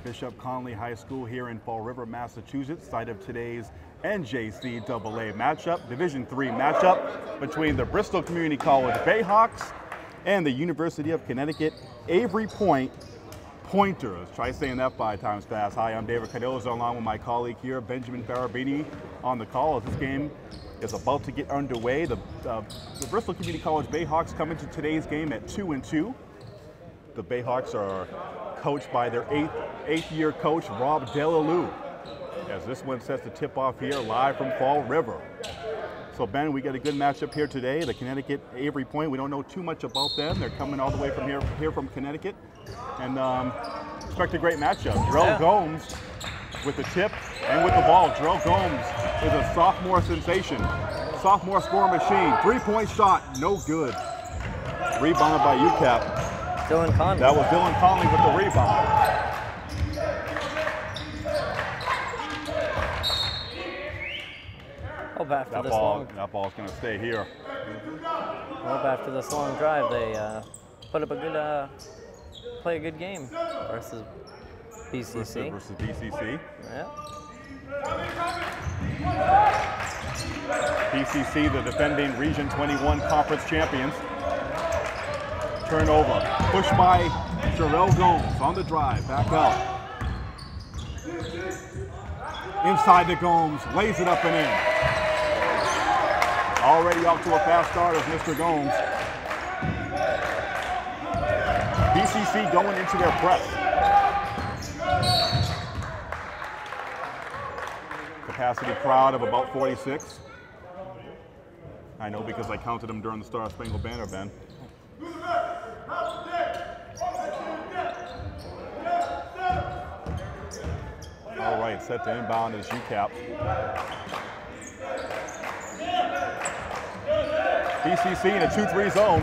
Bishop Connolly High School here in Fall River, Massachusetts, site of today's NJCAA matchup, Division III matchup between the Bristol Community College Bayhawks and the University of Connecticut Avery Point Pointers. Try saying that 5 times fast. Hi, I'm David Cardozo along with my colleague here, Benjamin Farabini, on the call as this game is about to get underway. The Bristol Community College Bayhawks come into today's game at 2-2. The Bayhawks are coached by their eighth year coach, Rob Delalue, as this one sets the tip off here live from Fall River. So Ben, we got a good matchup here today. The Connecticut Avery Point, we don't know too much about them. They're coming all the way from here from Connecticut. And expect a great matchup. Jarrell Gomes with the tip and with the ball. Jarrell Gomes is a sophomore sensation. Sophomore score machine. 3-point shot, no good. Rebounded by UCAP. Dylan Conley. That was Dylan Conley with the rebound. Hope after that ball's going to stay here. Hope after this long drive they put up a good, play a good game versus BCC. Versus BCC. Yeah. BCC, the defending Region 21 Conference champions. Turnover, pushed by Jarrell Gomes on the drive, back out. Inside to Gomes, lays it up and in. Already off to a fast start of Mr. Gomes. BCC going into their press. Capacity crowd of about 46. I know because I counted them during the Star Spangled Banner, Ben. All right, set to inbound is UCAP. BCC in a 2-3 zone.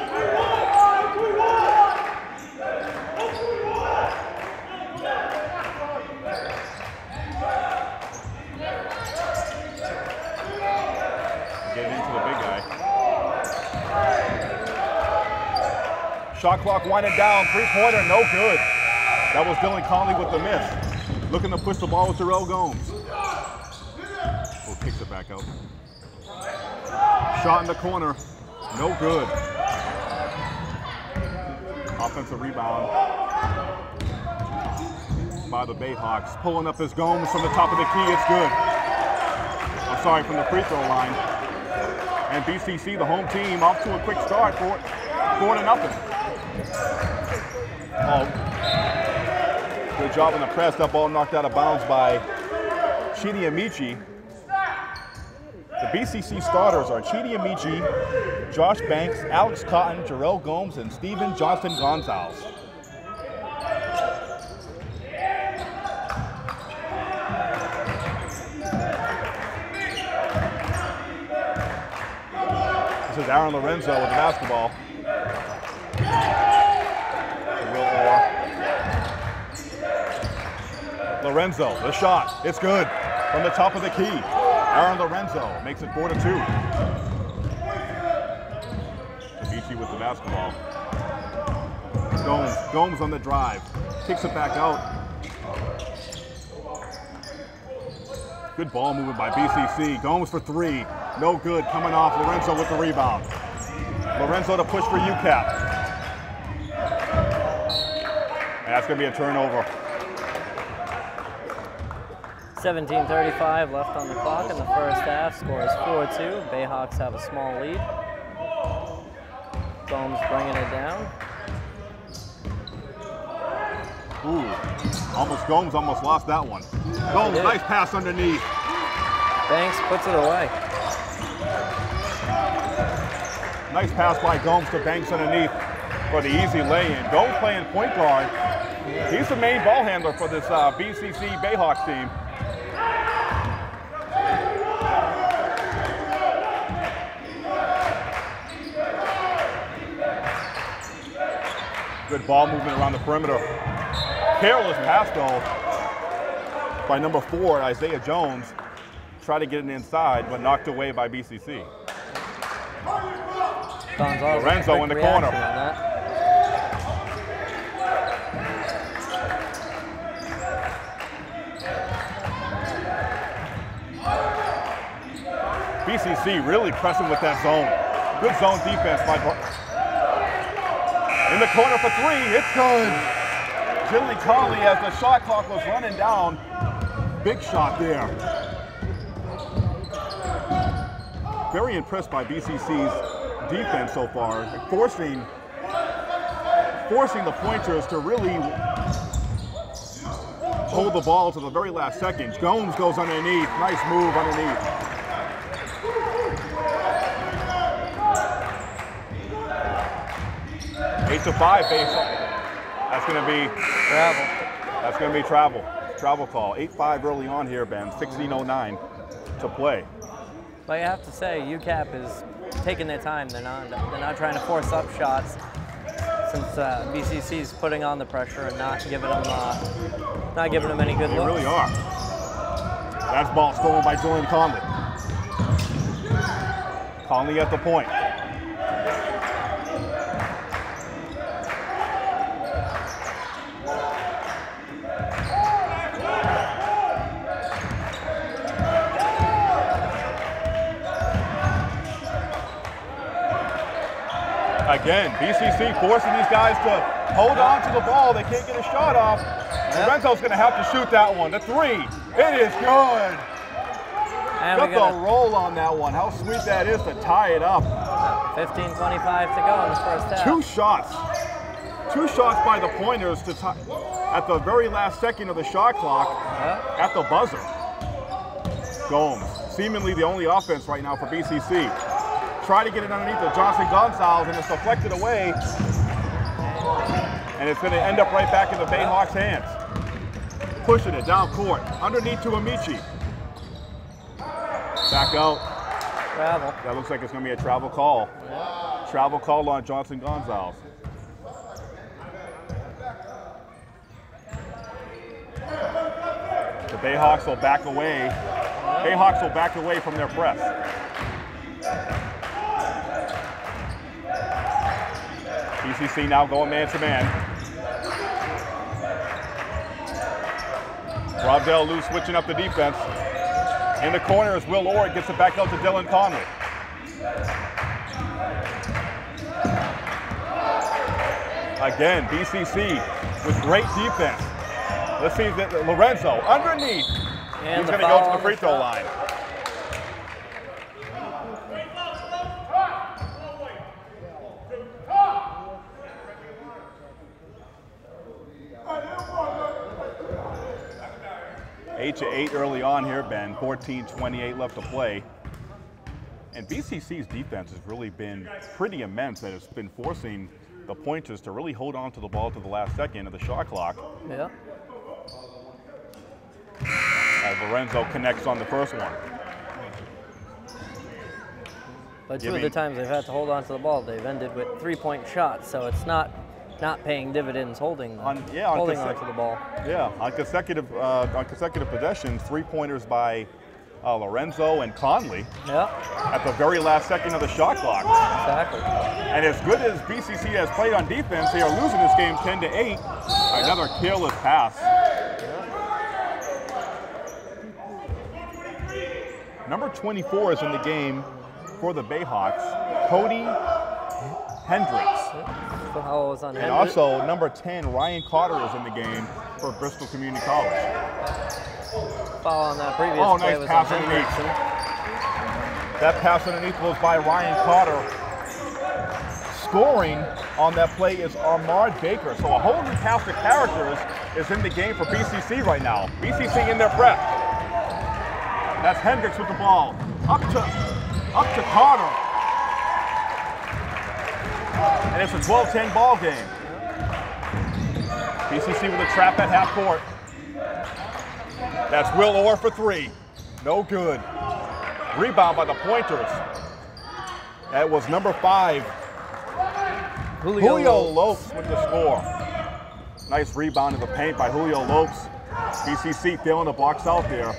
Getting into the big guy. Shot clock winding down, 3-pointer, no good. That was Dylan Conley with the miss. Looking to push the ball with Jarrell Gomes. Oh, kicks it back out. Shot in the corner, no good. Offensive rebound by the Bayhawks. Pulling up his Gomes from the top of the key, it's good. I'm sorry, from the free throw line. And BCC, the home team, off to a quick start for 4-0. Oh, good job on the press. That ball knocked out of bounds by Chidi Amici. The BCC starters are Chidi Amici, Josh Banks, Alex Cotton, Jarrell Gomes, and Steven Johnston Gonzalez. This is Aaron Lorenzo with the basketball. Lorenzo, the shot, it's good. From the top of the key, Aaron Lorenzo makes it 4-2. Amici with the basketball. Gomes on the drive, kicks it back out. Good ball movement by BCC. Gomes for 3, no good, coming off. Lorenzo with the rebound. Lorenzo to push for UCAP. And that's gonna be a turnover. 17:35 left on the clock in the first half. Score is 4-2. Bayhawks have a small lead. Gomes bringing it down. Ooh, Gomes almost lost that one. Gomes, nice pass underneath. Banks puts it away. Nice pass by Gomes to Banks underneath for the easy lay-in. Gomes playing point guard. He's the main ball handler for this BCC Bayhawks team. Good ball movement around the perimeter. Careless pass though by number 4, Isaiah Jones. Tried to get it inside, but knocked away by BCC. Lorenzo in the corner. BCC really pressing with that zone. Good zone defense by in the corner for three. It's good. Jillian Conley, as the shot clock was running down. Big shot there. Very impressed by BCC's defense so far, forcing the Pointers to really hold the ball to the very last second. Gomes goes underneath. Nice move underneath. Eight to 5, that's going to be travel. That's going to be travel. Travel call. 8-5 early on here, Ben. 16:09 to play. But you have to say, UCAP is taking their time. They're not trying to force up shots, since BCC is putting on the pressure and not giving them any good looks. They really are. That's ball stolen by Jillian Conley. Conley at the point. Again, BCC forcing these guys to hold on to the ball. They can't get a shot off. Lorenzo's going to have to shoot that one. The three. It is good. And Got the roll on that one. How sweet that is to tie it up. 15:25 to go in the first half. Two shots. Two shots by the Pointers to tie at the very last second of the shot clock at the buzzer. Gomes, seemingly the only offense right now for BCC. Try to get it underneath the Johnson-Gonzalez, and it's deflected away. And it's going to end up right back in the Bayhawks' hands. Pushing it down court, underneath to Amici. Back out. Travel. That looks like it's going to be a travel call. Yeah. Travel call on Johnson-Gonzalez. The Bayhawks will back away. Bayhawks will back away from their press. BCC now going man-to-man. Robdell Lou switching up the defense. In the corner is Will Orr, gets it back out to Dylan Conley. Again, BCC with great defense. Let's see that Lorenzo underneath. And he's going to go to the free throw line. Eight to 8 early on here, Ben. 14:28 left to play. And BCC's defense has really been pretty immense. That it's been forcing the Pointers to really hold on to the ball to the last second of the shot clock. Yeah. As Lorenzo connects on the first one. But two of the times they've had to hold on to the ball, they've ended with three-point shots, so it's not paying dividends holding on to the ball. Yeah, on consecutive possessions, three-pointers by Lorenzo and Conley at the very last second of the shot clock. Exactly. And as good as BCC has played on defense, they are losing this game 10-8. Another careless pass. Number 24 is in the game for the Bayhawks, Cody Hendricks. So how was on and Hendricks? Also, number 10, Ryan Carter is in the game for Bristol Community College. Foul on that previous play nice was pass on underneath. Hendrickson. That pass underneath was by Ryan Carter. Scoring on that play is Armard Baker. So a whole new cast of characters is in the game for BCC right now. BCC in their prep. That's Hendricks with the ball. Up to Carter. And it's a 12-10 ball game. BCC with a trap at half court. That's Will Orr for three. No good. Rebound by the Pointers. That was number 5. Julio Lopes with the score. Nice rebound in the paint by Julio Lopes. BCC filling the box out there.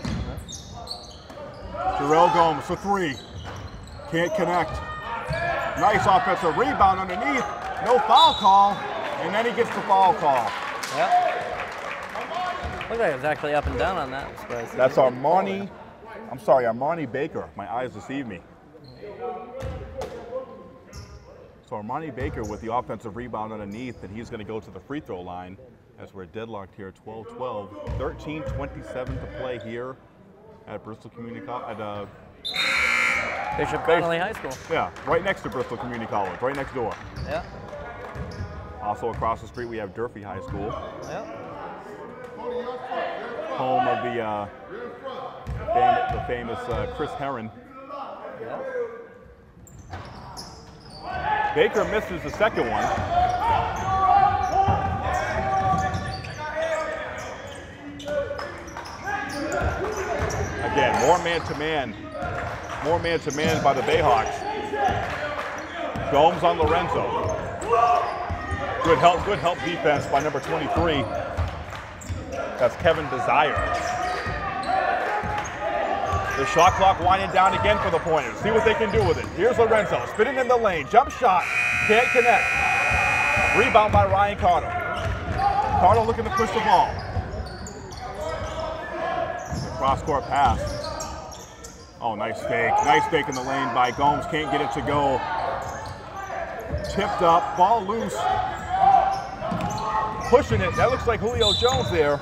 Jarrell Gomes for three. Can't connect. Nice offensive rebound underneath. No foul call. And then he gets the foul call. Yep. Looked like it was actually up and down on that. That's Armani I'm sorry, Armani Baker. My eyes deceive me. So Armani Baker with the offensive rebound underneath, and he's going to go to the free throw line as we're deadlocked here, 12-12. 13:27 to play here at Bristol Community College, at Bishop Connolly High School. Yeah, right next to Bristol Community College, right next door. Yeah. Also across the street we have Durfee High School. Yeah. Home of the famous Chris Herron. Yeah. Baker misses the second one. Again, more man-to-man. More man-to-man by the Bayhawks. Gomes on Lorenzo. Good help defense by number 23. That's Kevin Desire. The shot clock winding down again for the Pointers. See what they can do with it. Here's Lorenzo, spinning in the lane. Jump shot, can't connect. Rebound by Ryan Carter. Carter looking to push the ball. Cross-court pass. Oh, nice fake. Nice fake in the lane by Gomes. Can't get it to go. Tipped up, ball loose. Pushing it. That looks like Julio Jones there.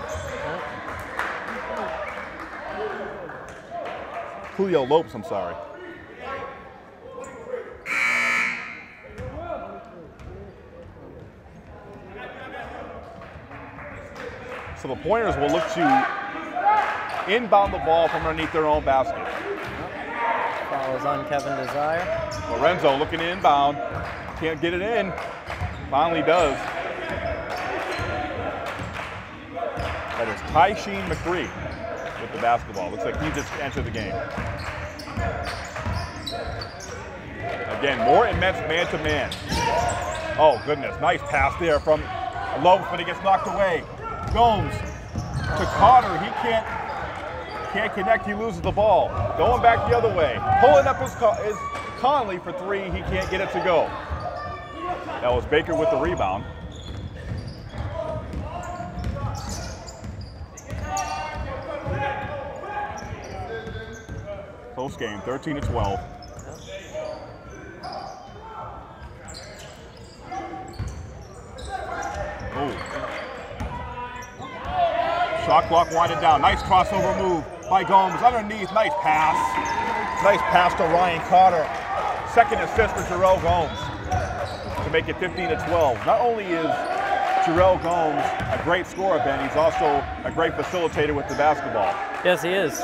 Julio Lopes, I'm sorry. So the Pointers will look to inbound the ball from underneath their own basket. Follows on Kevin Desire. Lorenzo looking to inbound. Can't get it in. Finally does. That is Tysheen McCree with the basketball. Looks like he just entered the game. Again, more immense man-to-man. Oh, goodness. Nice pass there from Lopes, but he gets knocked away. Gomes to Carter. He can't connect. He loses the ball. Going back the other way. Pulling up his Conley for three. He can't get it to go. That was Baker with the rebound. Close game, 13-12. Oh. Shot clock winding down. Nice crossover move by Gomes. Underneath, nice pass. Nice pass to Ryan Carter. Second assist for Jarrell Gomes to make it 15-12. Not only is Jarrell Gomes a great scorer, Ben, he's also a great facilitator with the basketball. Yes, he is.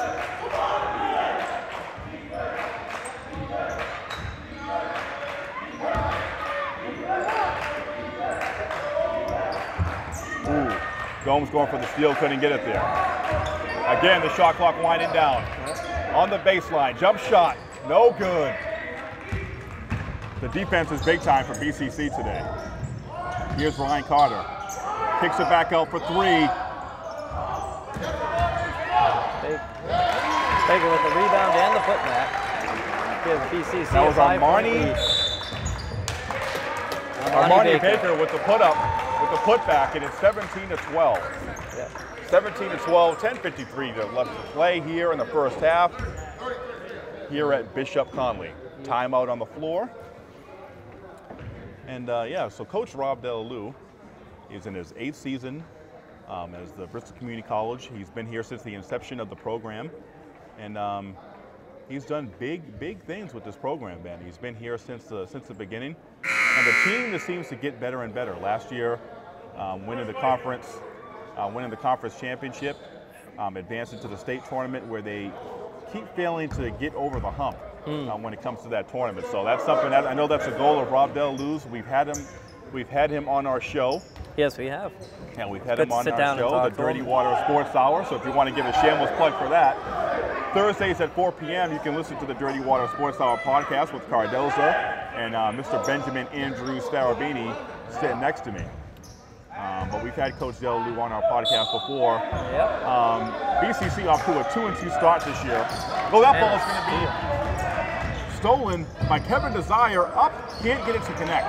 Gomes going for the steal, couldn't get it there. Again, the shot clock winding down. On the baseline, jump shot, no good. The defense is big time for BCC today. Here's Ryan Carter. Kicks it back out for three. Baker with the rebound and the putback. Give BCC that was Armani Baker with the put-up. With the putback, and it's 17-12. Yep. 17-12, 10:53 left to play here in the first half here at Bishop Connolly. Timeout on the floor. And yeah, so Coach Rob Delalue is in his 8th season as the Bristol Community College. He's been here since the inception of the program. And he's done big things with this program, Ben. He's been here since the beginning. And the team just seems to get better and better. Last year, winning the conference championship, advancing to the state tournament where they keep failing to get over the hump when it comes to that tournament. So that's something that I know that's a goal of Rob Delalue's. We've had him on our show. Yes, we have. And we've had him on our show, the Dirty Water Sports Hour. So if you want to give a shameless plug for that, Thursdays at 4 p.m. you can listen to the Dirty Water Sports Hour podcast with Cardoza and Mr. Benjamin Andrews Farabini sitting next to me. But we've had Coach Delalue on our podcast before. Yep. BCC off to a 2-2 start this year. Oh, that ball is going to be stolen by Kevin Desire. Up, can't get it to connect.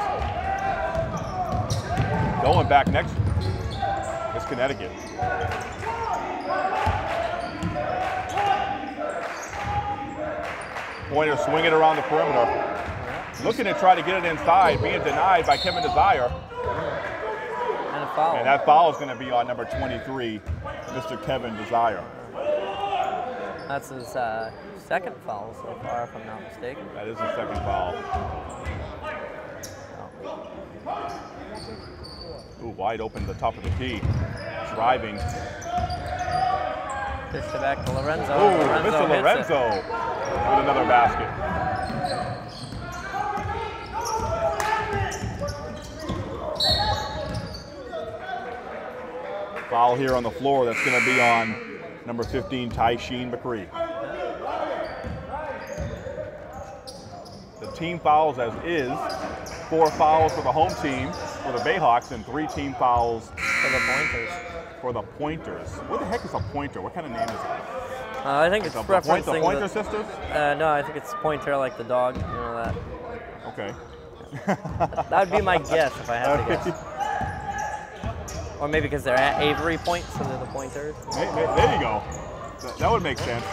Going back next is Connecticut. Pointer swinging around the perimeter. Looking to try to get it inside, being denied by Kevin Desire. And a foul. And that foul is going to be on number 23, Mr. Kevin Desire. That's his second foul so far, if I'm not mistaken. That is the second foul. Ooh, wide open at the top of the key. Driving. Pitched it back to Lorenzo. Ooh, Mr. Lorenzo with another basket. Foul here on the floor. That's going to be on number 15, Tysheen McCree. The team fouls as is. 4 fouls for the home team for the Bayhawks and 3 team fouls for the Pointers. For the Pointers. What the heck is a Pointer? What kind of name is it? I think it's referencing the Pointer Sisters? No, I think it's Pointer like the dog. You know that. Okay. That would be my guess if I had to guess. Or maybe because they're at Avery Point, so they're the Pointers. There you go. That would make sense.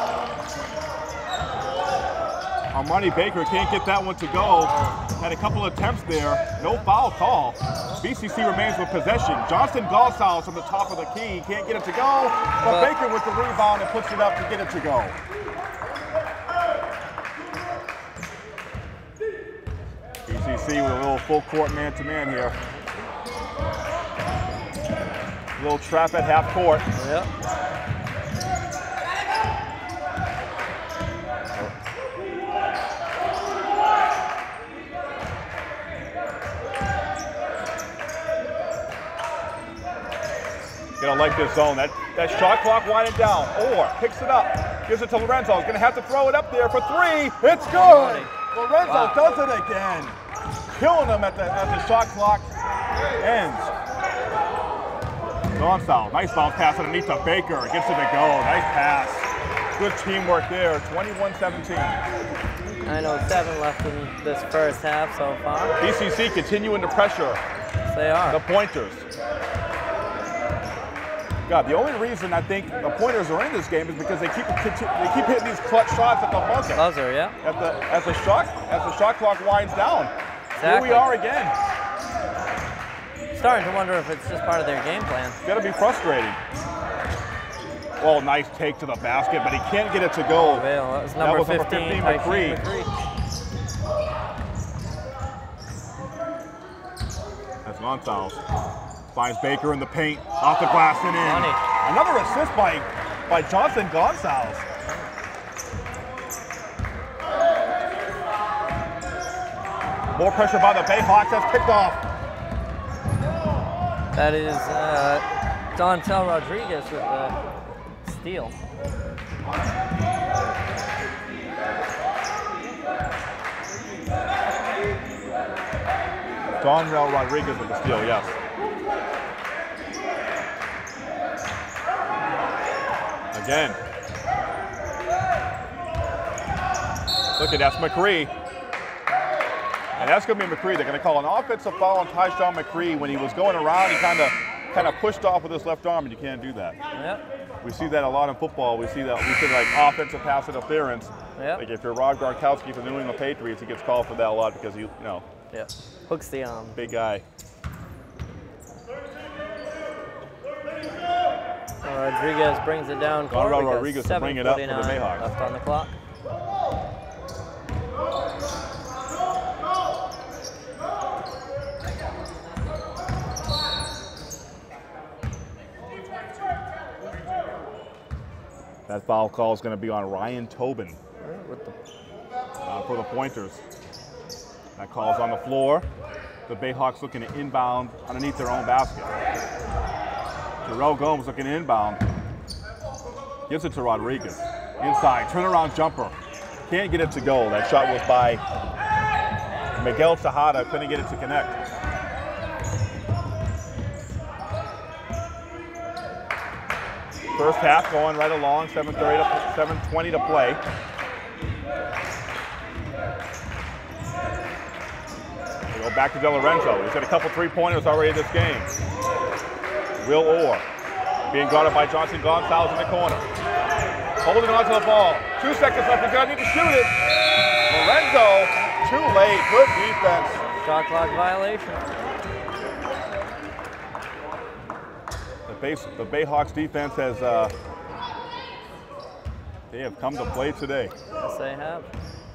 Armani Baker can't get that one to go. Had a couple attempts there. No foul call. BCC remains with possession. Johnston Gonzalez from the top of the key. Can't get it to go. But Baker with the rebound and puts it up to get it to go. BCC with a little full court man-to-man here. A little trap at half court. Yep. Gonna like this zone. That shot clock winding down. Orr picks it up. Gives it to Lorenzo. He's gonna have to throw it up there for 3. It's good. Lorenzo does it again. Killing him at the shot clock ends. Gonzalez, nice bounce pass underneath to Baker. Gets it to go. Nice pass. Good teamwork there. 21-17. I know 7 left in this first half so far. BCC continuing to pressure. Yes, they are. The Pointers. God, the only reason I think the Pointers are in this game is because they keep hitting these clutch shots at the buzzer. Buzzer, yeah. As the shot clock winds down. Exactly. Here we are again. Starting to wonder if it's just part of their game plan. It's got to be frustrating. Oh, nice take to the basket, but he can't get it to go. That was number 15 McCree. That's Gonzalez. Finds Baker in the paint, off the glass and in. Money. Another assist by Johnston Gonzalez. More pressure by the Bayhawks. That's picked off. That is Dontel Rodriguez with the steal. Dontel Rodriguez with the steal, yes. Again. Look at that's McCree. And that's going to be McCree. They're going to call an offensive foul on Tysheen McCree. When he was going around, he kind of pushed off with his left arm, and you can't do that. Yep. We see that a lot in football. We see like offensive pass interference. Yep. Like if you're Rob Gronkowski from the New England Patriots, he gets called for that a lot because you know. Yeah. Hooks the big guy. Rodriguez brings it down. Rodriguez to bring it up for the Bayhawks. Left on the clock. That foul call is going to be on Ryan Tobin for the Pointers. That call's on the floor. The Bayhawks looking to inbound underneath their own basket. Terrell Gomes looking to inbound. Gives it to Rodriguez. Inside, turnaround jumper. Can't get it to go. That shot was by Miguel Tejada. Couldn't get it to connect. First half going right along, 7:20 to play. We go back to De Lorenzo. He's got a couple three-pointers already in this game. Will Orr being guarded by Johnston Gonzalez in the corner. holding on to the ball. 2 seconds left, he's gonna need to shoot it. Lorenzo, too late, good defense. Shot clock violation. The Bayhawks defense has, they have come to play today. Yes, they have.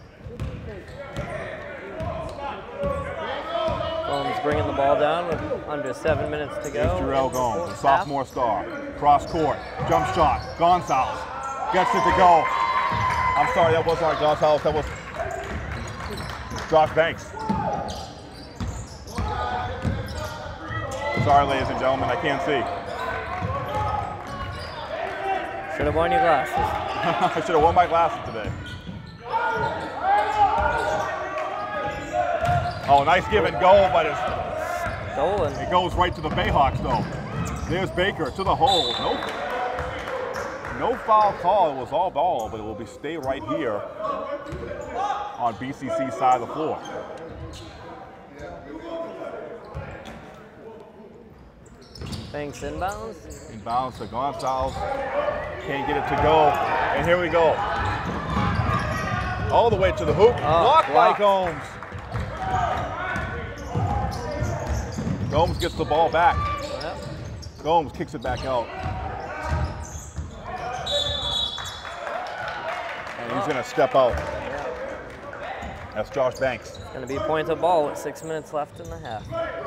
Gomes bringing the ball down with under 7 minutes to go. Here's Jarrell Gomes, the sophomore star. Cross court, jump shot, Gonzalez gets it to go. I'm sorry, that wasn't our Gonzalez, that was Josh Banks. Sorry, ladies and gentlemen, I can't see. Should have worn your glasses. I should have worn my glasses today. Oh, nice give and go, but it's stolen. It goes right to the Bayhawks, though. There's Baker to the hole. No foul call. It was all ball, but it will stay right here on BCC side of the floor. Banks inbounds. Inbounds to Gonzalez. Can't get it to go. And here we go. All the way to the hoop. Blocked by Gomes. Gomes gets the ball back. Yep. Gomes kicks it back out. And he's going to step out. Yeah. That's Josh Banks. It's going to be a point of ball with 6 minutes left in the half.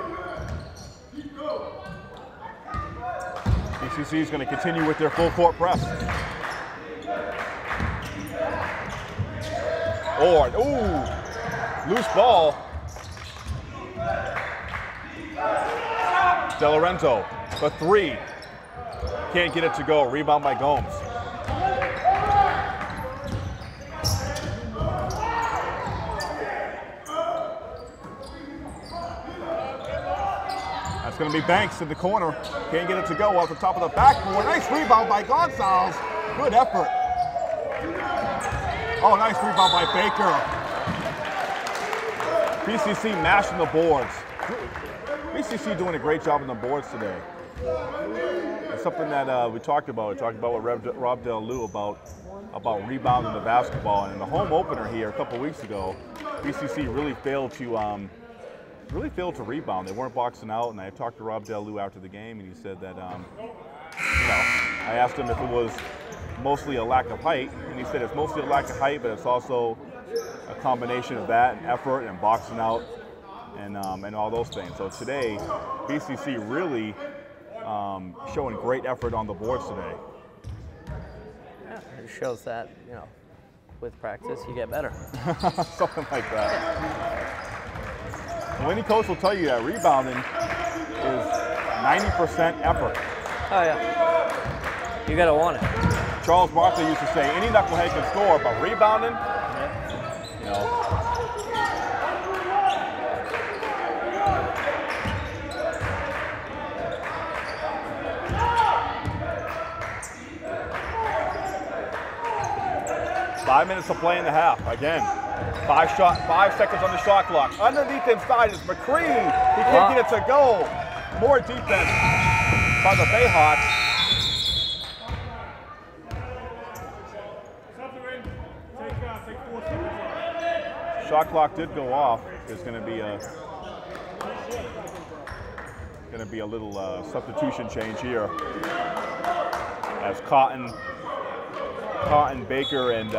BCC is going to continue with their full court press. Loose ball. De Lorenzo, for three. Can't get it to go. Rebound by Gomes. That's going to be Banks in the corner. Can't get it to go off the top of the backboard. Nice rebound by Gonzalez. Good effort. Oh, nice rebound by Baker. BCC mashing the boards. BCC doing a great job on the boards today. It's something that we talked about. We talked about with Rob Del Lou about rebounding the basketball. And in the home opener here a couple weeks ago, BCC really failed to rebound. They weren't boxing out, and I talked to Rob Del Lou after the game, and he said that, I asked him if it was mostly a lack of height, and he said it's mostly a lack of height, but it's also a combination of that and effort and boxing out and all those things. So today, BCC really showing great effort on the boards today. Yeah, it shows that, with practice you get better. Something like that. Well, any coach will tell you that rebounding is 90% effort. Oh yeah, you gotta want it. Charles Barkley used to say, any knucklehead can score, but rebounding, 5 minutes to play in the half. Again, 5 seconds on the shot clock. Underneath inside is McCree. He can't get it to go. More defense by the Bayhawks. Shot clock did go off. There's going to be a little substitution change here as Cotton, Baker, and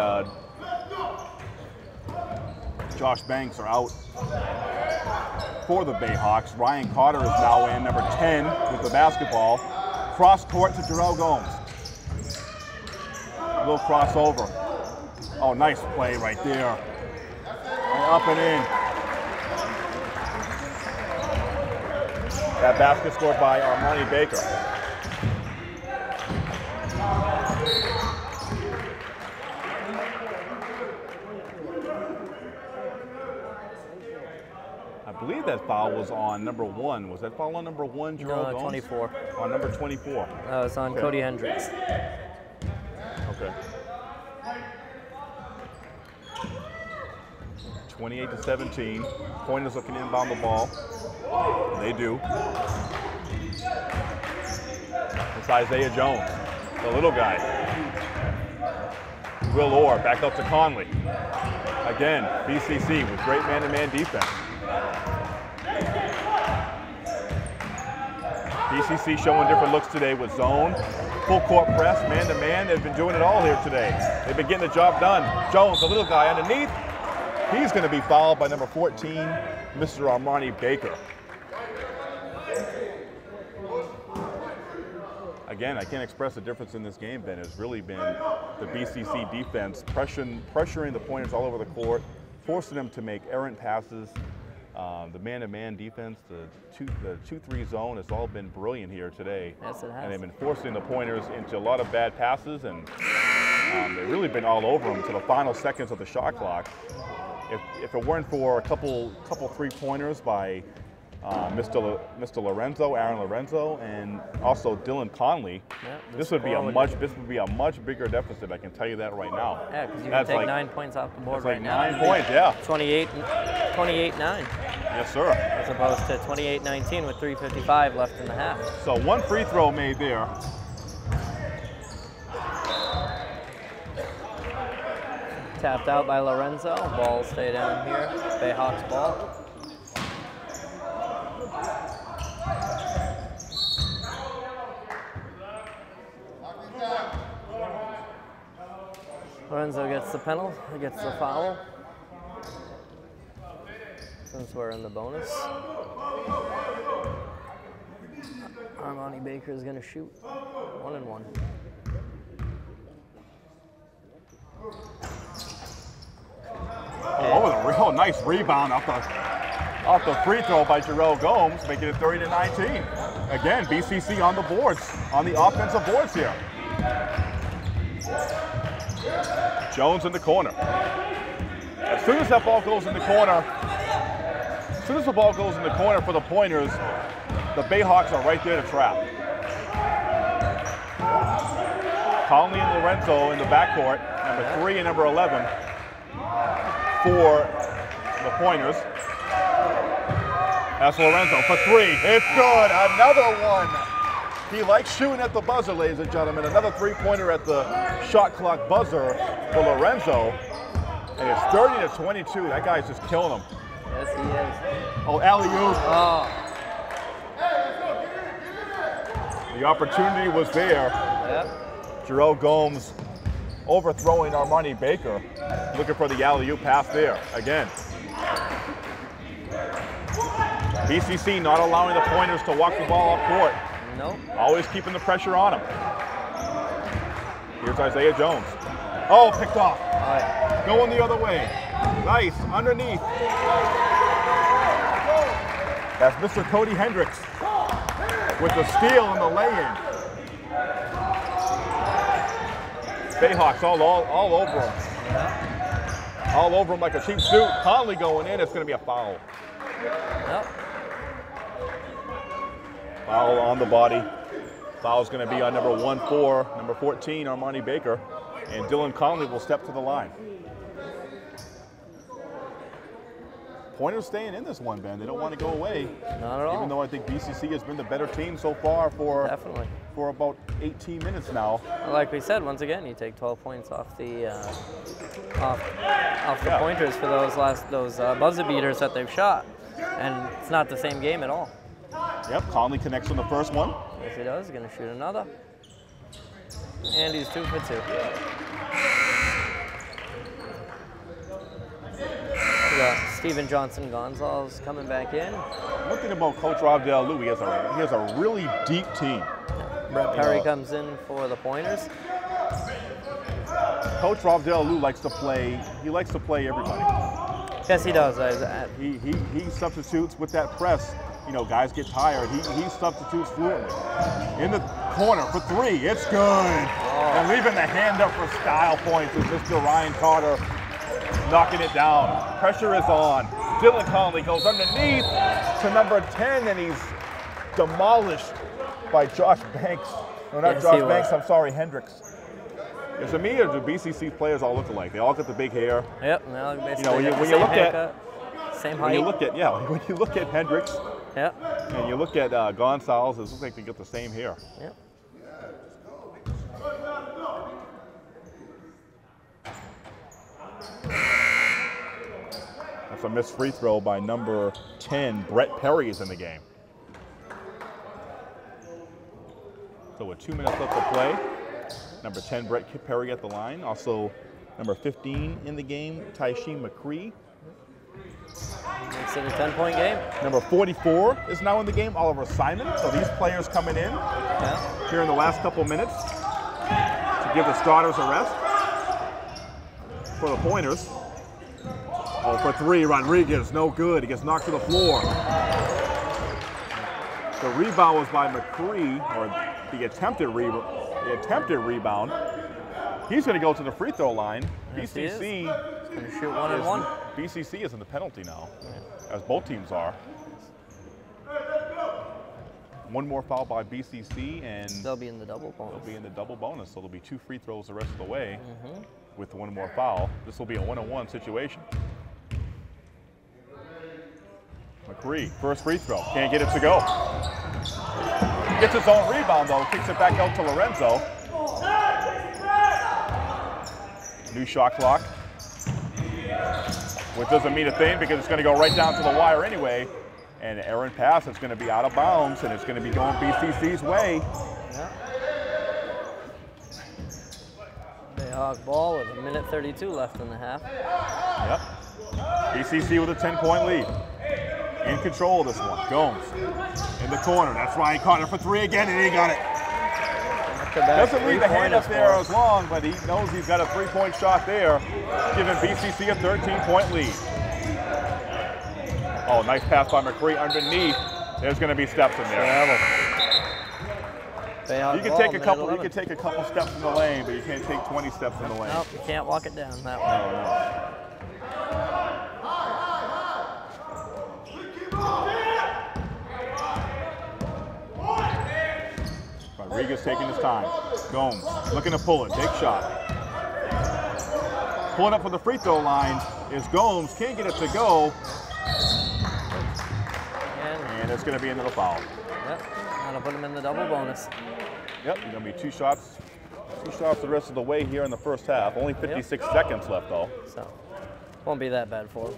Josh Banks are out for the Bayhawks. Ryan Carter is now in, number 10, with the basketball. Cross court to Jarrell Gomes. A little crossover. Oh, nice play right there. And up and in. That basket scored by Armani Baker. I believe that foul was on number 1. Was that foul on number 1, Jarrell Gomes? 24. On number 24. It's on Cody Hendricks. Okay. 28-17. Point is looking to inbound the ball. They do. It's Isaiah Jones, the little guy. Will Orr back up to Conley. Again, BCC with great man-to-man defense. BCC showing different looks today with zone, full court press, man-to-man. They've been doing it all here today. They've been getting the job done. Jones, the little guy underneath. He's going to be fouled by number 14, Mr. Armani Baker. Again, I can't express the difference in this game, Ben. It's really been the BCC defense pressuring the pointers all over the court, forcing them to make errant passes. The man-to-man defense, the 2-3 zone has all been brilliant here today. Yes, it has. And they've been forcing the pointers into a lot of bad passes, and they've really been all over them to the final seconds of the shot clock. If it weren't for a couple three-pointers by Mr. Lorenzo, Aaron Lorenzo, and also Dylan Conley, this would be a much bigger deficit. I can tell you that right now. Yeah, because you can take 9 points off the board right now. 9 points, yeah. 28-9. Yes, sir. As opposed to 28-19 with 3:55 left in the half. So one free throw made there. Tapped out by Lorenzo. Ball stay down here. Bayhawks ball. Lorenzo gets the penalty, gets the foul. Since we're in the bonus. Armani Baker is going to shoot 1-1. Oh, with a real nice rebound off the free throw by Jerome Gomes, making it 30-19. Again, BCC on the boards, on the offensive boards here. Jones in the corner. As soon as that ball goes in the corner, for the pointers, the Bayhawks are right there to trap. Conley and Lorenzo in the backcourt, number 3 and number 11 for the pointers. That's Lorenzo for 3. It's good. Another one. He likes shooting at the buzzer, ladies and gentlemen. Another three-pointer at the shot clock buzzer for Lorenzo. And it's 30-22. That guy's just killing them. Yes, he is. Oh, alley-oop. Oh. The opportunity was there. Yep. Jerome Gomes overthrowing Armani Baker. Looking for the alley-oop pass there. Again. BCC not allowing the pointers to walk the ball up court. Nope. Always keeping the pressure on him. Here's Isaiah Jones. Oh, picked off. All right. Going the other way. Nice, underneath. That's Mr. Cody Hendricks with the steal and the lay-in. Bayhawks all over him. Yeah. All over him like a cheap suit. Conley going in, it's going to be a foul. Yep. Foul on the body. Foul's going to be on number 14, Armani Baker. And Dylan Conley will step to the line. Pointers staying in this one, Ben. They don't want to go away. Not at all. Even though I think BCC has been the better team so far for about 18 minutes now. Like we said, once again, you take 12 points off the pointers for those buzzer beaters that they've shot, and it's not the same game at all. Yep, Conley connects on the first one. Yes, he does. He's going to shoot another. And he's 2 for 2. We got Steven Johnson Gonzalez coming back in. One thing about Coach Rob Del he has a really deep team. Brett Perry comes in for the pointers. Coach Rob Del likes to play. He likes to play everybody. Yes, he does. He substitutes with that press. You know, guys get tired. He substitutes fluently. In the corner for 3. It's good. Oh. And leaving the hand up for style points is Mr. Ryan Carter knocking it down. Pressure is on. Dylan Conley goes underneath to number 10, and he's demolished by Josh Banks. No, not Josh Banks, I'm sorry, Hendricks. Is it me or do BCC players all look alike? They all got the big hair. Yep, now when basically you look haircut, same height. When you look at Hendricks, yep, and you look at Gonzalez, it looks like they get the same hair. Yep. So missed free throw by number 10, Brett Perry is in the game. So with 2 minutes left to play, number 10, Brett Perry at the line. Also number 15 in the game, Tyshee McCree. Makes it a 10-point game. Number 44 is now in the game, Oliver Simon. So these players coming in here in the last couple minutes to give the starters a rest for the pointers. Oh, for three, Rodriguez, no good. He gets knocked to the floor. The rebound was by McCree, or the attempted rebound. He's going to go to the free throw line. Yes, BCC going to shoot 1 and 1. BCC is in the penalty now, as both teams are. One more foul by BCC, and they'll be in the double bonus. They'll be in the double bonus, so there'll be 2 free throws the rest of the way with 1 more foul. This will be a 1-on-1 situation. McCree, first free throw, can't get it to go. Gets his own rebound though, kicks it back out to Lorenzo. New shot clock, which doesn't mean a thing because it's going to go right down to the wire anyway. And errant pass is going to be out of bounds, and it's going to be going BCC's way. Bayhawk ball with 1:32 left in the half. Yep. BCC with a 10-point lead. In control of this one. Gomes in the corner. That's Ryan Carter for 3 again, and he got it. Doesn't leave the hand up there as long, but he knows he's got a 3-point shot there, giving BCC a 13-point lead. Oh, nice pass by McCree underneath. There's going to be steps in there. You can take a couple. You can take a couple steps in the lane, but you can't take 20 steps in the lane. Nope, you can't walk it down that way. No. Rodriguez taking his time. Gomes looking to pull it. Big shot. Pulling up for the free throw line is Gomes. Can't get it to go. And it's going to be another foul. Yep. That'll put him in the double bonus. Yep. You're going to be 2 shots. 2 shots the rest of the way here in the first half. Only 56 seconds left though. So won't be that bad for him.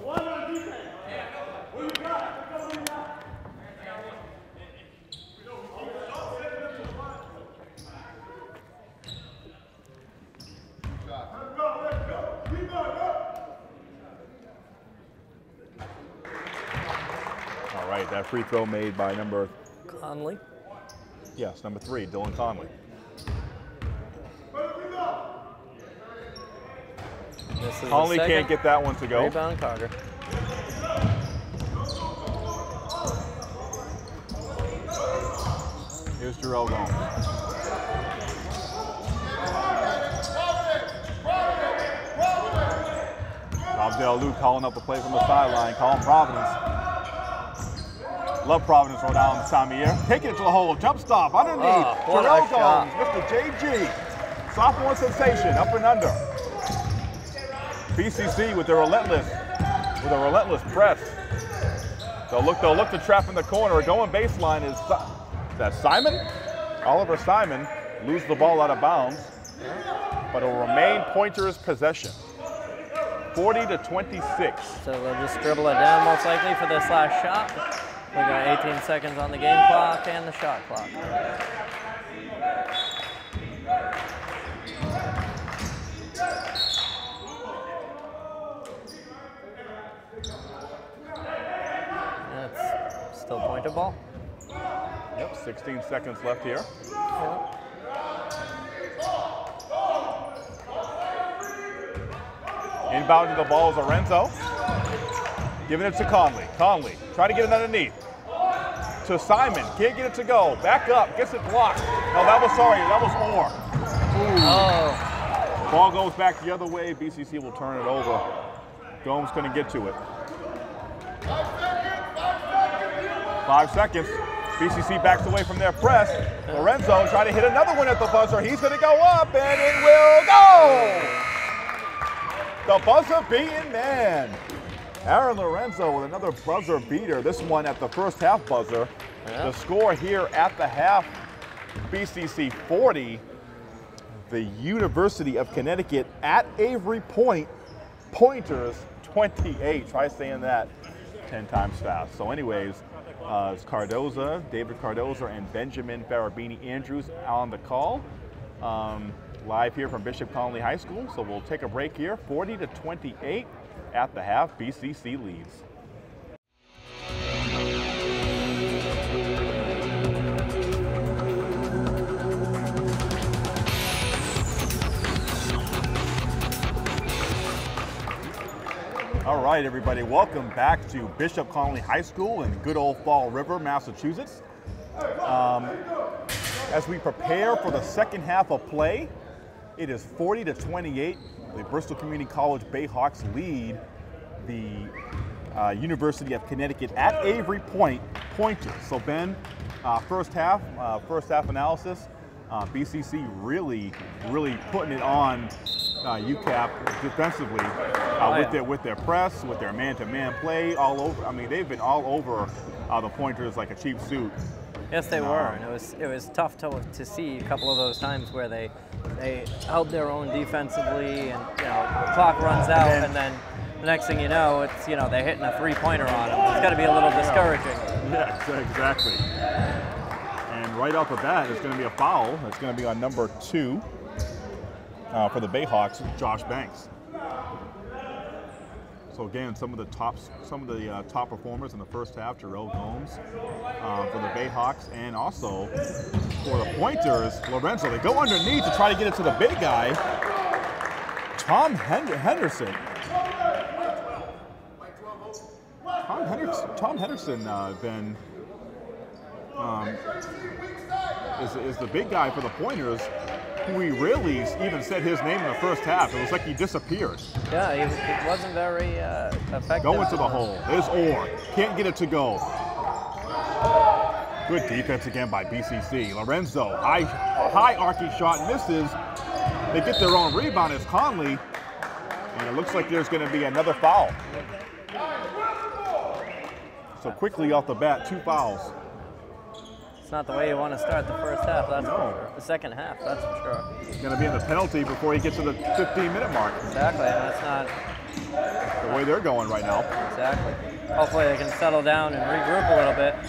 All right, that free throw made by number Conley. Yes, number 3, Dylan Conley. Conley can't get that one to go. Rebound Carter. Here's Jarrell Gomes. Abdel Luke calling up the play from the sideline, calling Providence. Love Providence, Rhode Island this time of year. Taking it to the hole, jump stop, underneath. Jarrell Gomes, Mr. JG. Sophomore sensation, up and under. BCC with a relentless press. They'll look to trap in the corner. Going baseline is that Simon? Oliver Simon loses the ball out of bounds, but it'll remain Pointer's possession. 40-26. So they'll just dribble it down most likely for this last shot. We got 18 seconds on the game clock and the shot clock. That's still Pointer ball. Yep, 16 seconds left here. Yep. Inbound to the ball is Lorenzo. Giving it to Conley. Conley trying to get it underneath. To Simon. Can't get it to go. Back up. Gets it blocked. No, that was Orr. Oh. Ball goes back the other way. BCC will turn it over. Gomes going to get to it. 5 seconds. BCC backs away from their press. Lorenzo trying to hit another one at the buzzer. He's going to go up, and it will go! The buzzer beating man. Aaron Lorenzo with another buzzer beater. This one at the first half buzzer. The score here at the half, BCC 40. The University of Connecticut at Avery Point. Pointers 28. Try saying that 10 times fast. So anyways, it's Cardoza, David Cardoza, and Benjamin Farabini Andrews on the call. Live here from Bishop Connolly High School. So we'll take a break here. 40-28 at the half. BCC leads. All right, everybody, welcome back to Bishop Connolly High School in good old Fall River, Massachusetts. As we prepare for the second half of play, it is 40-28. The Bristol Community College Bayhawks lead the University of Connecticut at Avery Point Pointers. So Ben, first half analysis, BCC really putting it on UCAP defensively with their press, with their man-to-man play, all over. I mean, they've been all over the Pointers like a cheap suit. Yes, they were, and it was tough to see a couple of those times where they held their own defensively, and the clock runs out, and then the next thing you know, it's they're hitting a three-pointer on them. It's got to be a little discouraging. Yeah, exactly. And right off the bat, it's going to be a foul. It's going to be on number 2 for the Bayhawks, Josh Banks. So again, some of the top performers in the first half, Jarrell Gomes for the Bayhawks, and also for the Pointers, Lorenzo. They go underneath to try to get it to the big guy, Tom Henderson. Tom Henderson, Ben, is the big guy for the Pointers, who we really even said his name in the first half. It was like he disappeared. Yeah, it wasn't very effective. Going to the hole. There's Orr. Can't get it to go. Good defense again by BCC. Lorenzo, high arcing shot, misses. They get their own rebound as Conley, and it looks like there's going to be another foul. So quickly off the bat, 2 fouls. It's not the way you want to start the first half, that's for sure. The second half, that's for sure. He's going to be in the penalty before he gets to the 15-minute mark. Exactly, and that's not the way they're going right now. Exactly. Hopefully they can settle down and regroup a little bit.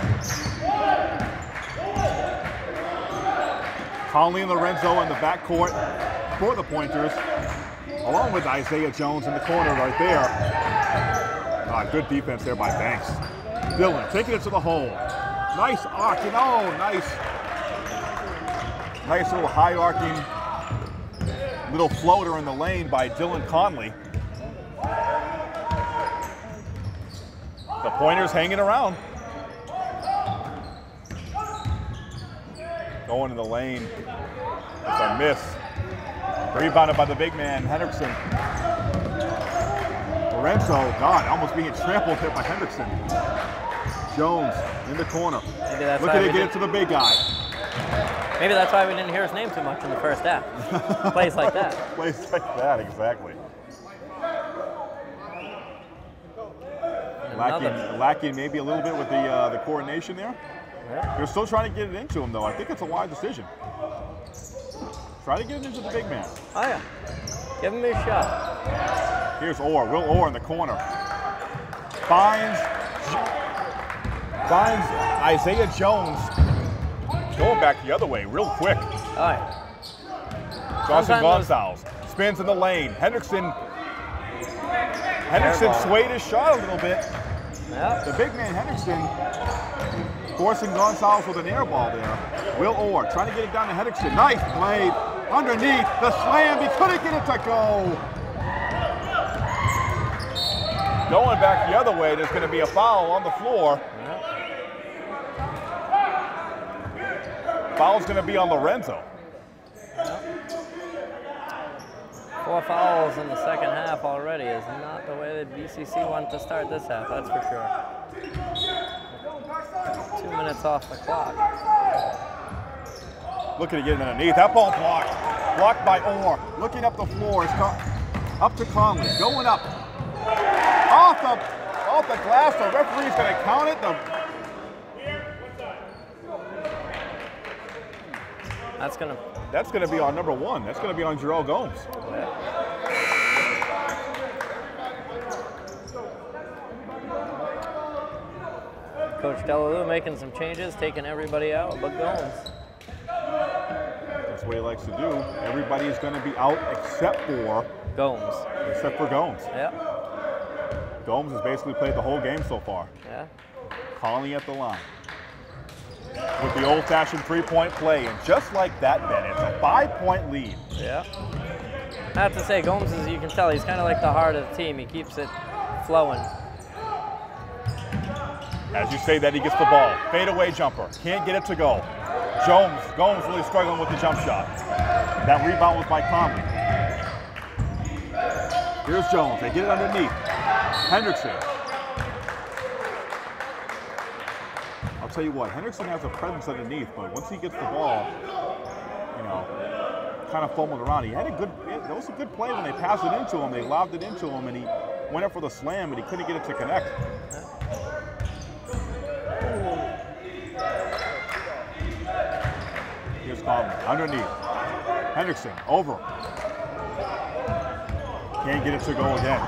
Conley and Lorenzo in the backcourt for the Pointers, along with Isaiah Jones in the corner right there. Good defense there by Banks. Dylan taking it to the hole. Nice arcing, nice little high arcing little floater in the lane by Dylan Conley. The Pointers hanging around. Going in the lane. It's a miss. Rebounded by the big man, Hendrickson. Lorenzo, God, almost being trampled here by Hendrickson. Jones in the corner. Look at it, get it to the big guy. Maybe that's why we didn't hear his name too much in the first half. Plays like that. Plays like that, exactly. Lacking maybe a little bit with the coordination there. Yeah. They're still trying to get it into him, though. I think it's a wise decision. Try to get it into the big man. Oh, yeah. Give him his shot. Here's Orr. Will Orr in the corner. Finds Isaiah Jones going back the other way real quick. All right. Johnson Gonzalez spins in the lane. Hendrickson swayed his shot a little bit. Yep. The big man Hendrickson forcing Gonzalez with an air ball there. Will Orr trying to get it down to Hendrickson. Nice play underneath the slam. He couldn't get it to go. Going back the other way, there's going to be a foul on the floor. Yep. Foul's going to be on Lorenzo. Yep. 4 fouls in the second half already is not the way that BCC wanted to start this half, that's for sure. 2 minutes off the clock. Looking to get it underneath. That ball blocked. Blocked by Orr. Looking up the floor. It's up to Conley. Going up. Off the glass. The referee's going to count it. That's going to be on number 1. That's going to be on Jarrell Gomes. Coach Delalue making some changes, taking everybody out but Gomes. That's what he likes to do. Everybody's going to be out except for Gomes. Yeah. Gomes has basically played the whole game so far. Yeah. Conley at the line with the old-fashioned three-point play, and just like that, Ben, it's a 5-point lead. Yeah. I have to say, Gomes, as you can tell, he's kind of like the heart of the team. He keeps it flowing. As you say that, he gets the ball. Fadeaway jumper. Can't get it to go. Gomes really struggling with the jump shot. That rebound was by Conley. Here's Jones. They get it underneath. Hendrickson. I'll tell you what, Hendrickson has a presence underneath, but once he gets the ball, you know, kind of fumbled around. That was a good play when they passed it into him. They lobbed it into him, and he went up for the slam, but he couldn't get it to connect. Here's Conley, underneath. Hendrickson, over. Can't get it to go again.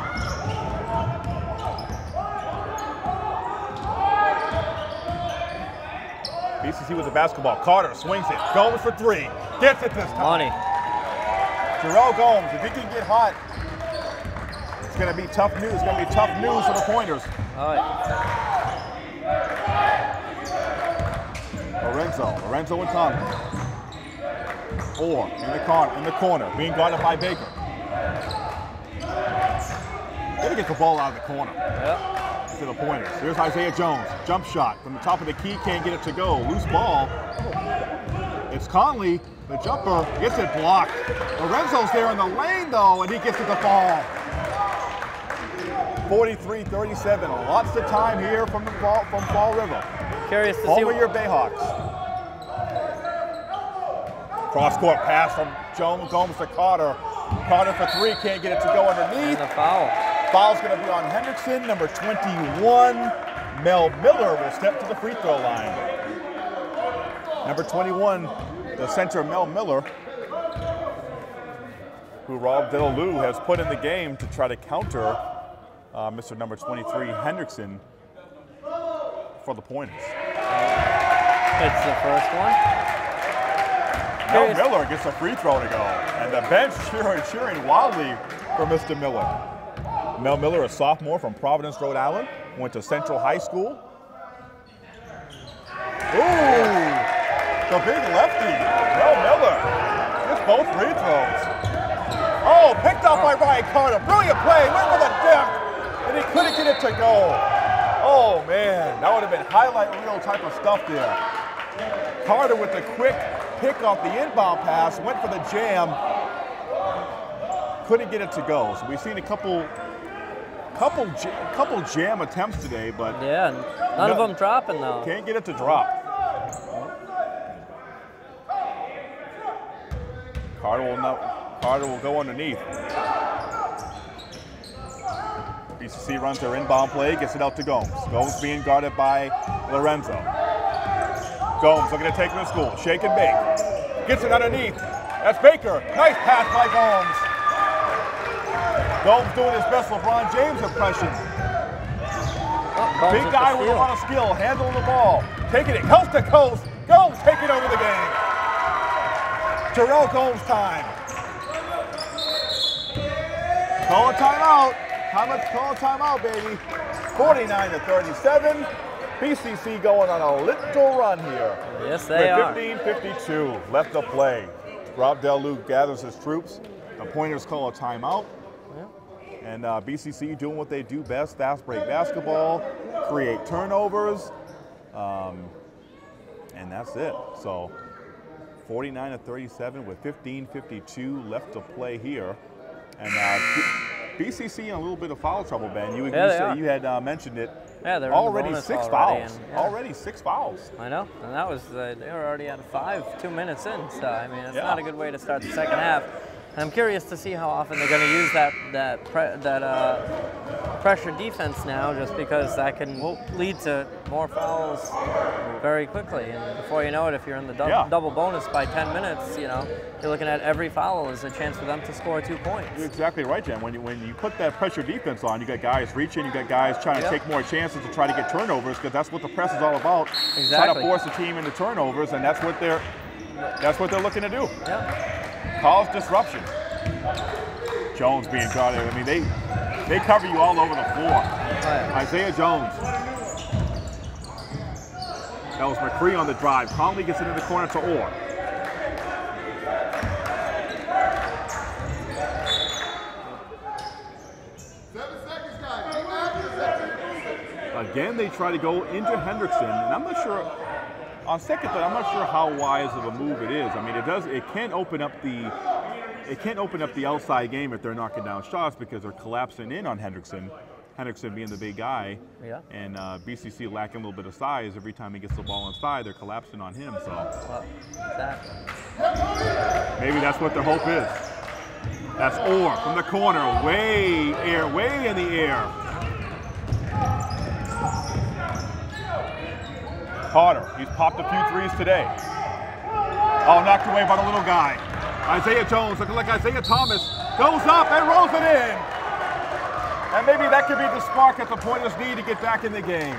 BCC with the basketball. Carter swings it. Gomes for three. Gets it this time. Money. Jerome Gomes, if he can get hot, it's going to be tough news. It's going to be tough news for the Pointers. All right. Lorenzo and Conley. Four in the corner, being guarded by Baker. Gonna get the ball out of the corner. Yep. To the Pointers. Here's Isaiah Jones. Jump shot from the top of the key, can't get it to go. Loose ball. It's Conley. The jumper gets it blocked. Lorenzo's there in the lane though, and he gets it to fall. 43-37. Lots of time here from Fall River. Curious to see your Bayhawks. Cross-court pass from Gomes to Carter. Carter for three, can't get it to go underneath. And the foul. Foul's going to be on Hendrickson. Number 21, Mel Miller, will step to the free throw line. Number 21, the center Mel Miller, who Rob Delalue has put in the game to try to counter Mr. number 23, Hendrickson, for the Pointers. It's the first one. Mel Miller gets a free throw to go, and the bench cheering wildly for Mr. Miller. Mel Miller, a sophomore from Providence, Rhode Island, went to Central High School. Ooh, the big lefty, Mel Miller, gets both free throws. Oh, picked up by Ryan Carter, brilliant play, went for the dip, and he couldn't get it to go. Oh man, that would have been highlight reel type of stuff there. Carter with the quick pick off the inbound pass, went for the jam, couldn't get it to go. So we've seen a couple jam attempts today, but yeah, none of them dropping though. Can't get it to drop. Carter will go underneath. BCC runs their inbound play, gets it out to Gomes. Gomes being guarded by Lorenzo. Gomes looking to take him to school. Shake and bake. Gets it underneath. That's Baker. Nice pass by Gomes. Gomes doing his best LeBron James impression. Big guy with a lot of skill, handling the ball. Taking it coast to coast. Gomes taking over the game. Terrell Gomes time. Call a timeout. Call a timeout, baby. 49-37. BCC going on a little run here. Yes, they are. 15:52 left to play. Rob Delalue gathers his troops. The Pointers call a timeout. Yeah. And BCC doing what they do best, fast break basketball, create turnovers, and that's it. So 49-37 with 15:52 left to play here. And BCC in a little bit of foul trouble, Ben. You had mentioned it. Yeah, they're already six fouls. Already 6 fouls. I know, and that was they were already at 2 minutes in. So I mean, it's not a good way to start the second half. I'm curious to see how often they're going to use that pressure defense now, just because that can lead to more fouls very quickly. And before you know it, if you're in the double bonus by 10 minutes, you know, you're looking at every foul as a chance for them to score 2 points. You're exactly right, Jen. When you put that pressure defense on, you got guys reaching, you got guys trying to take more chances to try to get turnovers, because that's what the press is all about. Exactly. Try to force the team into turnovers, and that's what they're looking to do. Yep. Cause disruption. Jones being guarded. I mean, they cover you all over the floor. Isaiah Jones. That was McCree on the drive. Conley gets it in the corner to Orr. Again, they try to go into Hendrickson, and I'm not sure. On second thought, I'm not sure how wise of a move it is. I mean, it can open up the outside game if they're knocking down shots, because they're collapsing in on Hendrickson. Hendrickson being the big guy, and BCC lacking a little bit of size. Every time he gets the ball inside, they're collapsing on him. So maybe that's what their hope is. That's Orr from the corner, way in the air. Carter, he's popped a few threes today. Oh, knocked away by the little guy. Isaiah Jones, looking like Isaiah Thomas, goes up and rolls it in. And maybe that could be the spark that the Pointers need to get back in the game.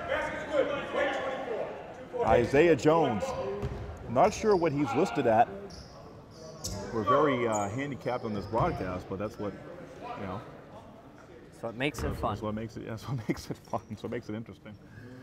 Isaiah Jones, not sure what he's listed at. We're very handicapped on this broadcast, but that's what, you know. So it makes it fun. That's what makes it, that's what makes it fun, so it makes it interesting.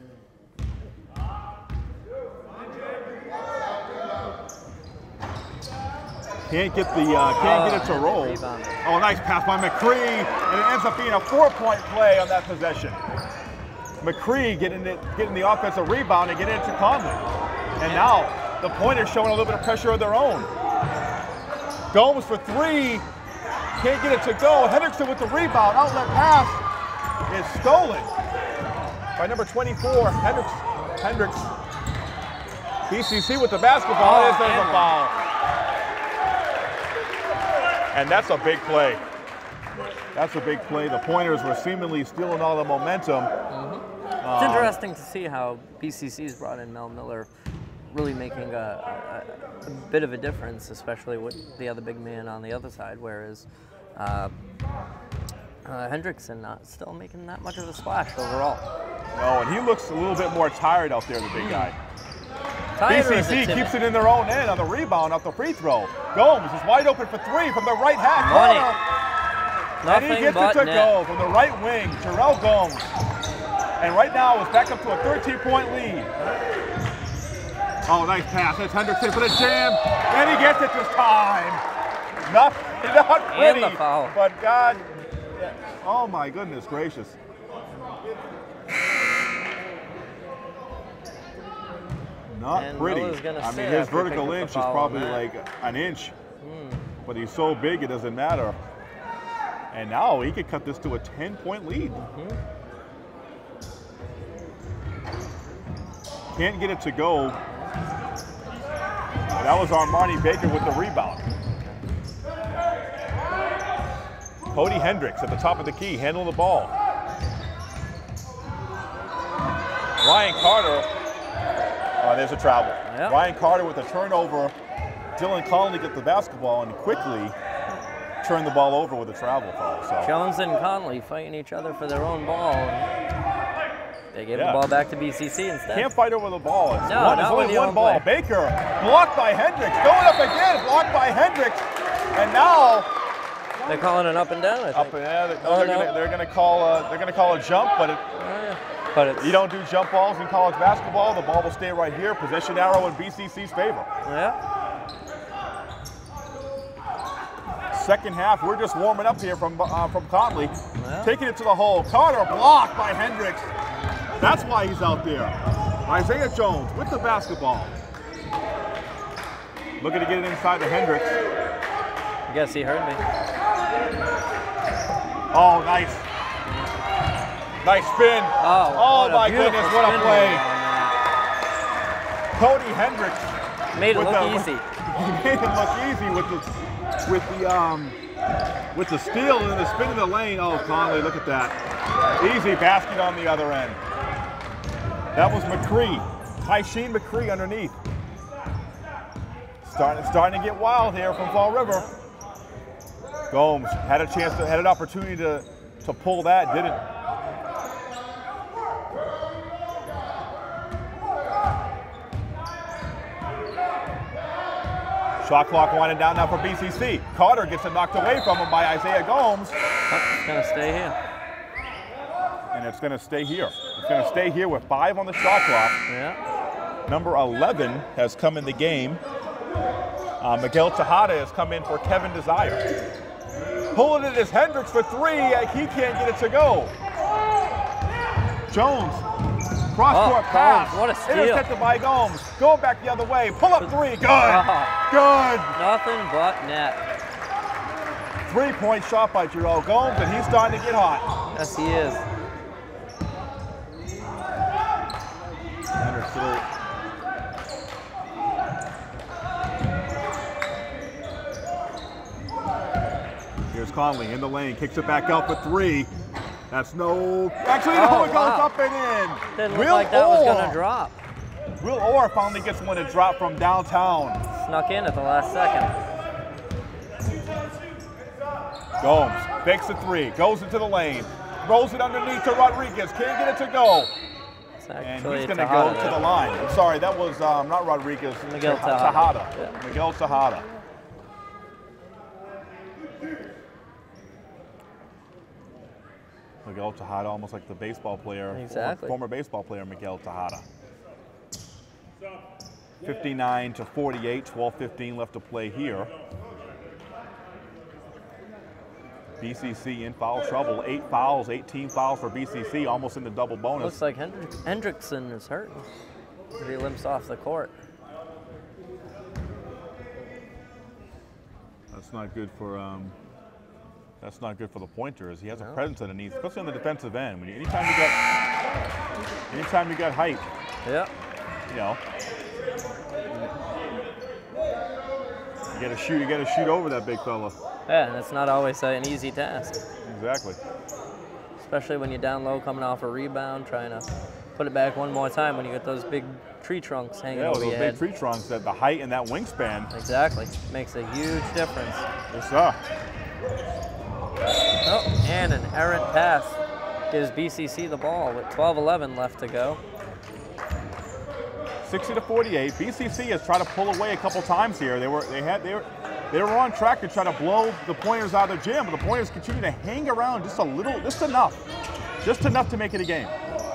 Can't get it to roll. Oh, nice pass by McCree, and it ends up being a 4-point play on that possession. McCree getting the offensive rebound and getting it to Conley. And now the Pointers showing a little bit of pressure of their own. Gomes for 3, can't get it to go. Hendrickson with the rebound, outlet pass is stolen by number 24, Hendricks. BCC with the basketball, there's a foul. And that's a big play. That's a big play. The Pointers were seemingly stealing all the momentum. It's interesting to see how BCC's brought in Mel Miller, really making a bit of a difference, especially with the other big man on the other side, whereas Hendrickson not still making that much of a splash overall. No, and he looks a little bit more tired out there, the big guy. BCC keeps it in their own end on the rebound off the free throw. Gomes is wide open for 3 from the right half corner. And he gets it to go from the right wing, Terrell Gomes. And right now it's back up to a 13-point lead. Oh, nice pass. That's Hendrickson for the jam. And he gets it this time. Not pretty, and the foul. But God, oh my goodness gracious. Not pretty. I mean, his vertical inch is probably like an inch, but he's so big it doesn't matter. And now he could cut this to a 10-point lead. Can't get it to go. That was Armani Baker with the rebound. Cody Hendricks at the top of the key, handling the ball. Ryan Carter. There's a travel. Yep. Ryan Carter with a turnover. Dylan Conley gets the basketball and quickly turned the ball over with a travel foul. So Jones and Conley fighting each other for their own ball. They gave the ball back to BCC instead. Can't fight over the ball. It's only one ball. Play. Baker blocked by Hendricks. Going up again, blocked by Hendricks. And now they're calling an up and down. I think. Up and down. They're going to call a jump, but you don't do jump balls in college basketball. The ball will stay right here. Possession arrow in BCC's favor. Yeah. Second half, we're just warming up here from Conley. Yeah. Taking it to the hole. Carter blocked by Hendricks. That's why he's out there. Isaiah Jones with the basketball. Looking to get it inside to Hendricks. I guess he heard me. Oh, nice. Nice spin. Oh my goodness, what a play. Cody Hendricks. Made it look easy. He made it look easy with with the steal and the spin in the lane. Oh, Conley, look at that. Easy basket on the other end. That was McCree. Tysheen McCree underneath. Starting to get wild here from Fall River. Gomes had an opportunity to pull that, didn't. Shot clock winding down now for BCC. Carter gets it knocked away from him by Isaiah Gomes. It's gonna stay here. And it's gonna stay here. It's gonna stay here with 5 on the shot clock. Yeah. Number 11 has come in the game. Miguel Tejada has come in for Kevin Desire. Pulling it is Hendricks for 3. He can't get it to go. Jones, cross-court pass. What a steal. Intercepted by Gomes. Going back the other way. Pull up 3. Good. Good. Nothing but net. 3-point shot by Jerome Gomes, and he's starting to get hot. Yes, he is. Here's Conley in the lane, kicks it back out for 3. That's no, actually no, it goes up and in. Didn't look like that was gonna drop. Will Orr finally gets one to drop from downtown. Snuck in at the last second. Gomes fakes the 3, goes into the lane, rolls it underneath to Rodriguez, can't get it to go. And he's going to go to the line. I'm sorry, that was not Rodriguez, Miguel Tejada. Yeah. Miguel Tejada. Miguel Tejada, almost like the baseball player, exactly. Former baseball player Miguel Tejada. 59-48, 12:15 left to play here. BCC in foul trouble, 8 fouls, 18 fouls for BCC, almost in the double bonus. Looks like Hendrickson is hurt. He limps off the court. That's not good for the pointers. He has a presence underneath, especially on the defensive end. Anytime you got height, yeah, you know, you got to shoot over that big fella. Yeah, and it's not always an easy task. Exactly. Especially when you're down low, coming off a rebound, trying to put it back one more time when you get those big tree trunks hanging over your head. Yeah, those big tree trunks, that the height and that wingspan. Exactly. Makes a huge difference. Yes, sir. Oh, and an errant pass gives BCC the ball with 12:11 left to go. 60-48. BCC has tried to pull away a couple times here. They were on track to try to blow the Pointers out of the gym, but the Pointers continue to hang around just a little, just enough to make it a game.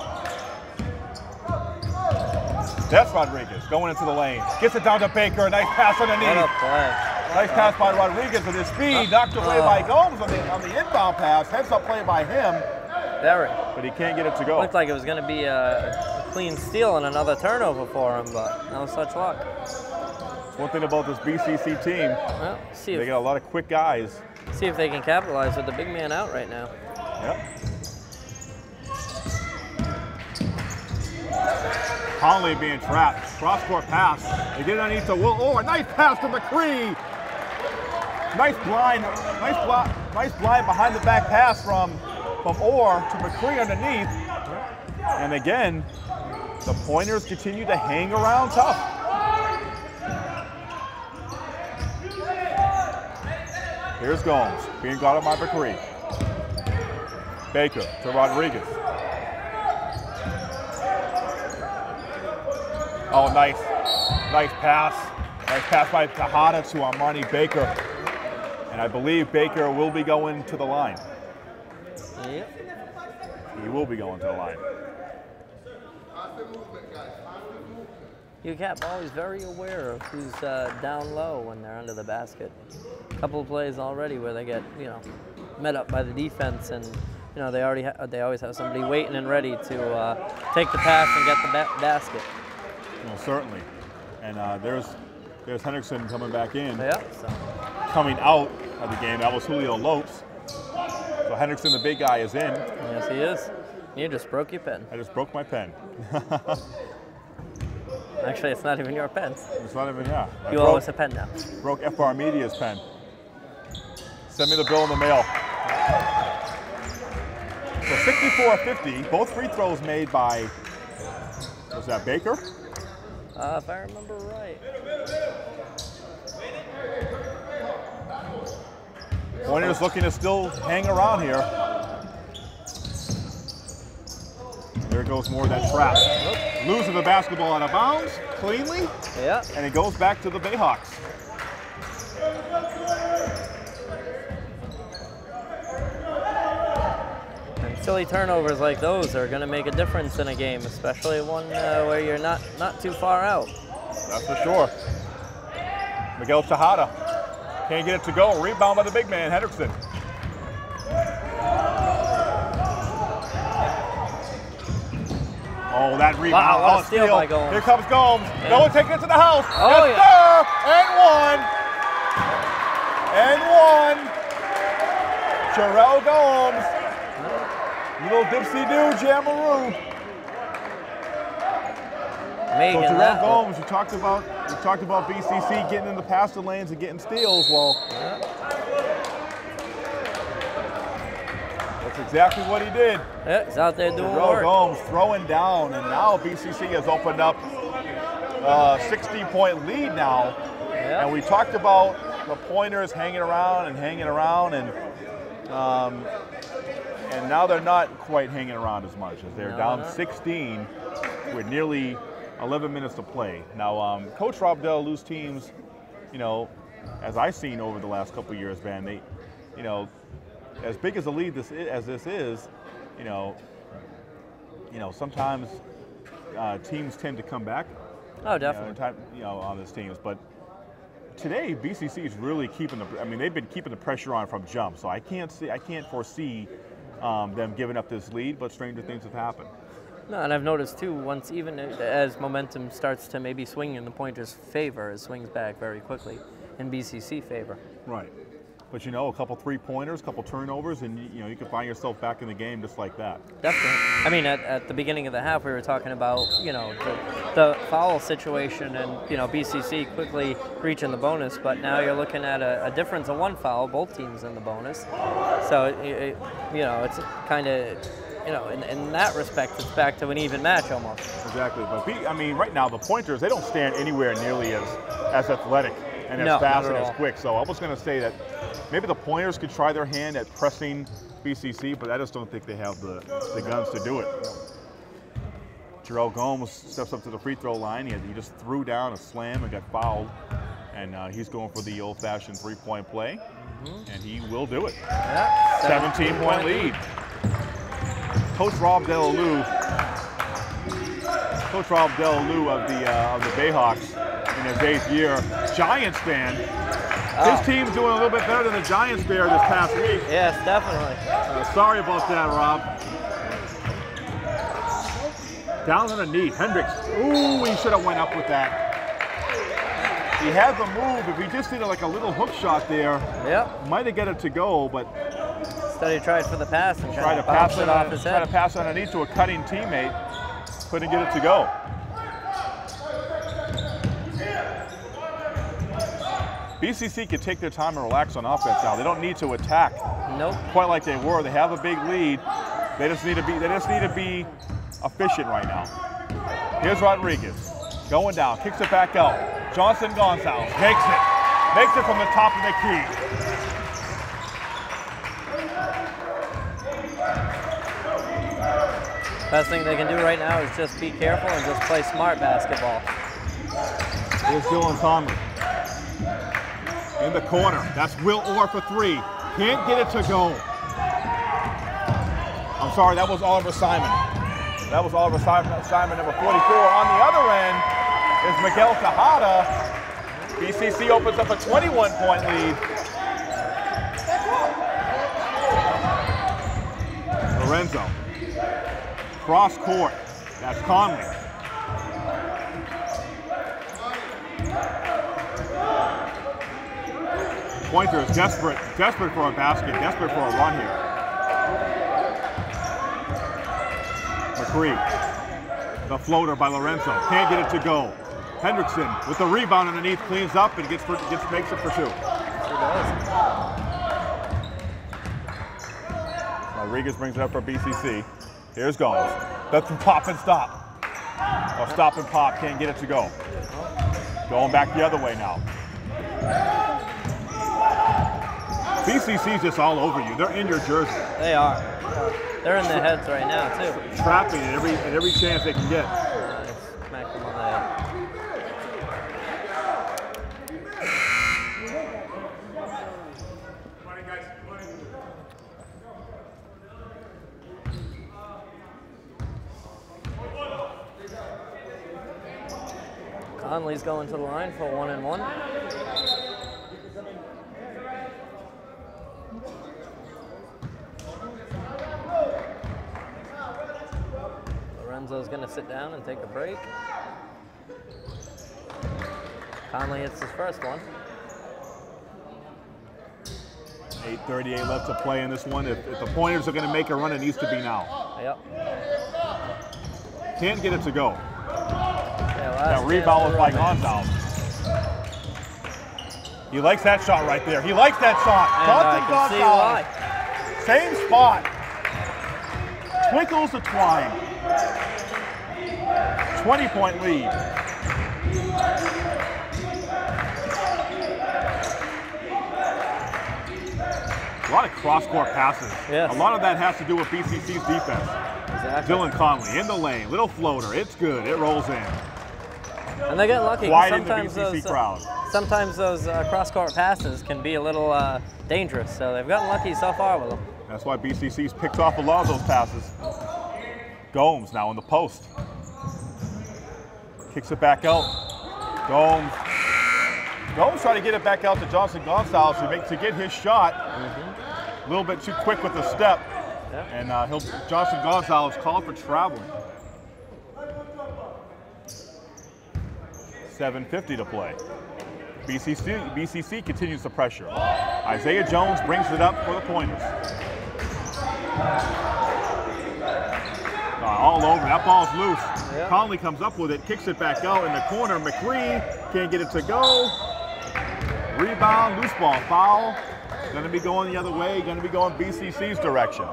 That's Rodriguez going into the lane, gets it down to Baker. Nice pass underneath. What a play. Nice pass by Rodriguez with his speed, knocked away by Gomes on the inbound pass. Heads up play by him. Very. But he can't get it to go. Looked like it was going to be a clean steal and another turnover for him, but no such luck. One thing about this BCC team, well, they got a lot of quick guys. See if they can capitalize with the big man out right now. Yep. Conley being trapped. Cross-court pass. They get it underneath to Will Orr. Nice pass to McCree. Nice blind behind the back pass from Orr to McCree underneath. And again, the Pointers continue to hang around tough. Here's Gomes, being guarded by McCree. Baker to Rodriguez. Oh, nice pass. Nice pass by Tejada to Armani Baker. And I believe Baker will be going to the line. Yep. He will be going to the line. UCAP always very aware of who's down low when they're under the basket. A couple of plays already where they get, met up by the defense, and they always have somebody waiting and ready to take the pass and get the basket. Well, certainly. And there's Hendrickson coming back in. Yeah. Coming out of the game, that was Julio Lopes. So Hendrickson, the big guy, is in. Yes, he is. You just broke your pen. I just broke my pen. Actually, it's not even your pen. It's not even, yeah. You owe us a pen now. Broke FR Media's pen. Send me the bill in the mail. So 64-50, both free throws made by, was that Baker? If I remember right. Pointers looking to still hang around here. There goes more of that trap. Losing the basketball out of bounds cleanly. Yeah. And it goes back to the Bayhawks. And silly turnovers like those are going to make a difference in a game, especially one where you're not too far out. That's for sure. Miguel Tejada can't get it to go. Rebound by the big man, Hendrickson. Oh, that rebound. Wow, what a steal by Gomes. Here comes Gomes. Yeah. No one taking it to the house. Oh, yes, yeah. sir. And one. Jarrell Gomes. Little dipsy-do, Jamaroo. Making So Jarrell that Gomes, you talked about BCC getting in the passing lanes and getting steals. Well, that's exactly what he did. Yeah, he's out there doing Jarrell work. Gomes throwing down, and now BCC has opened up a 60-point lead now. Yeah. And we talked about the pointers hanging around, and now they're not quite hanging around as much as they're down 16 with nearly 11 minutes to play. Now, Coach Rob Delalou's teams, you know, as I've seen over the last couple of years, man, they, you know, as big as a lead this is, you know, sometimes teams tend to come back. Oh, definitely. On this teams, but today BCC is really keeping they've been keeping the pressure on from jump. So I can't foresee them giving up this lead, but stranger things have happened. No, and I've noticed too, once even as momentum starts to maybe swing in the Pointers' favor, it swings back very quickly in BCC favor. Right. But you know, a couple three-pointers, a couple turnovers, and you can find yourself back in the game just like that. Definitely. I mean, at the beginning of the half, we were talking about the foul situation and BCC quickly reaching the bonus, but now you're looking at a difference of one foul, both teams in the bonus. So it's kind of in that respect, it's back to an even match almost. Exactly. But right now the Pointers, they don't stand anywhere nearly as athletic and as fast and as quick. So I was going to say that maybe the Pointers could try their hand at pressing BCC, but I just don't think they have the guns to do it. Jarrell Gomes steps up to the free throw line. He just threw down a slam and got fouled. And he's going for the old-fashioned three-point play. And he will do it. Yeah, 17-point lead. Coach Rob Delalue of the Bayhawks in his 8th year. Giants fan. His team's doing a little bit better than the Giants bear this past week. Yes, definitely. Sorry about that, Rob. Down underneath, Hendricks. Ooh, he should have went up with that. He had the move. If he just did like a little hook shot there, might have got it to go, but instead he tried for the pass and tried to pass it off his head. Tried to pass underneath to a cutting teammate. Couldn't get it to go. BCC can take their time and relax on offense now. They don't need to attack quite like they were. They have a big lead. They just need to be efficient right now. Here's Rodriguez going down, kicks it back out. Johnson Gonzalez makes it from the top of the key. Best thing they can do right now is just be careful and just play smart basketball. Here's Dylan Conley. In the corner, that's Will Orr for three. Can't get it to go. I'm sorry, that was Oliver Simon. That was Oliver Simon, number 44. On the other end is Miguel Tejada. BCC opens up a 21-point lead. Lorenzo. Cross court. That's Conley. Pointers desperate for a basket, desperate for a run here. McCree, the floater by Lorenzo, can't get it to go. Hendrickson with the rebound underneath, cleans up and makes it for two. Rodriguez brings it up for BCC. Here's Gomes. That's from pop and stop. Oh, stop and pop, can't get it to go. Going back the other way now. BCC's just all over you. They're in your jersey. They are. They're in their heads right now, too. Trapping at every chance they can get. Smack them on the head. Conley's going to the line for 1-and-1. Lorenzo's going to sit down and take a break. Conley hits his first one. 8:38 left to play in this one. If the Pointers are going to make a run, it needs to be now. Yep. Can't get it to go. That rebound was by Gonzalez. He likes that shot right there. He likes that shot. And Same spot. Twinkles the twine. 20-point lead. A lot of cross-court passes. Yes. A lot of that has to do with BCC's defense. Exactly. Dylan Conley in the lane, little floater. It's good. It rolls in. And they get lucky. Wide in the BCC crowd. Sometimes those cross-court passes can be a little dangerous, so they've gotten lucky so far with them. That's why BCC's picked off a lot of those passes. Gomes now in the post. Kicks it back out. Gomes trying to get it back out to Johnson Gonzalez to get his shot. A little bit too quick with the step. Yep. And Johnson Gonzalez called for traveling. 7:50 to play. BCC continues the pressure. Isaiah Jones brings it up for the Pointers. All over, that ball's loose. Yep. Conley comes up with it, kicks it back out in the corner. McCree can't get it to go. Rebound, loose ball, foul. Gonna be going the other way, gonna be going BCC's direction.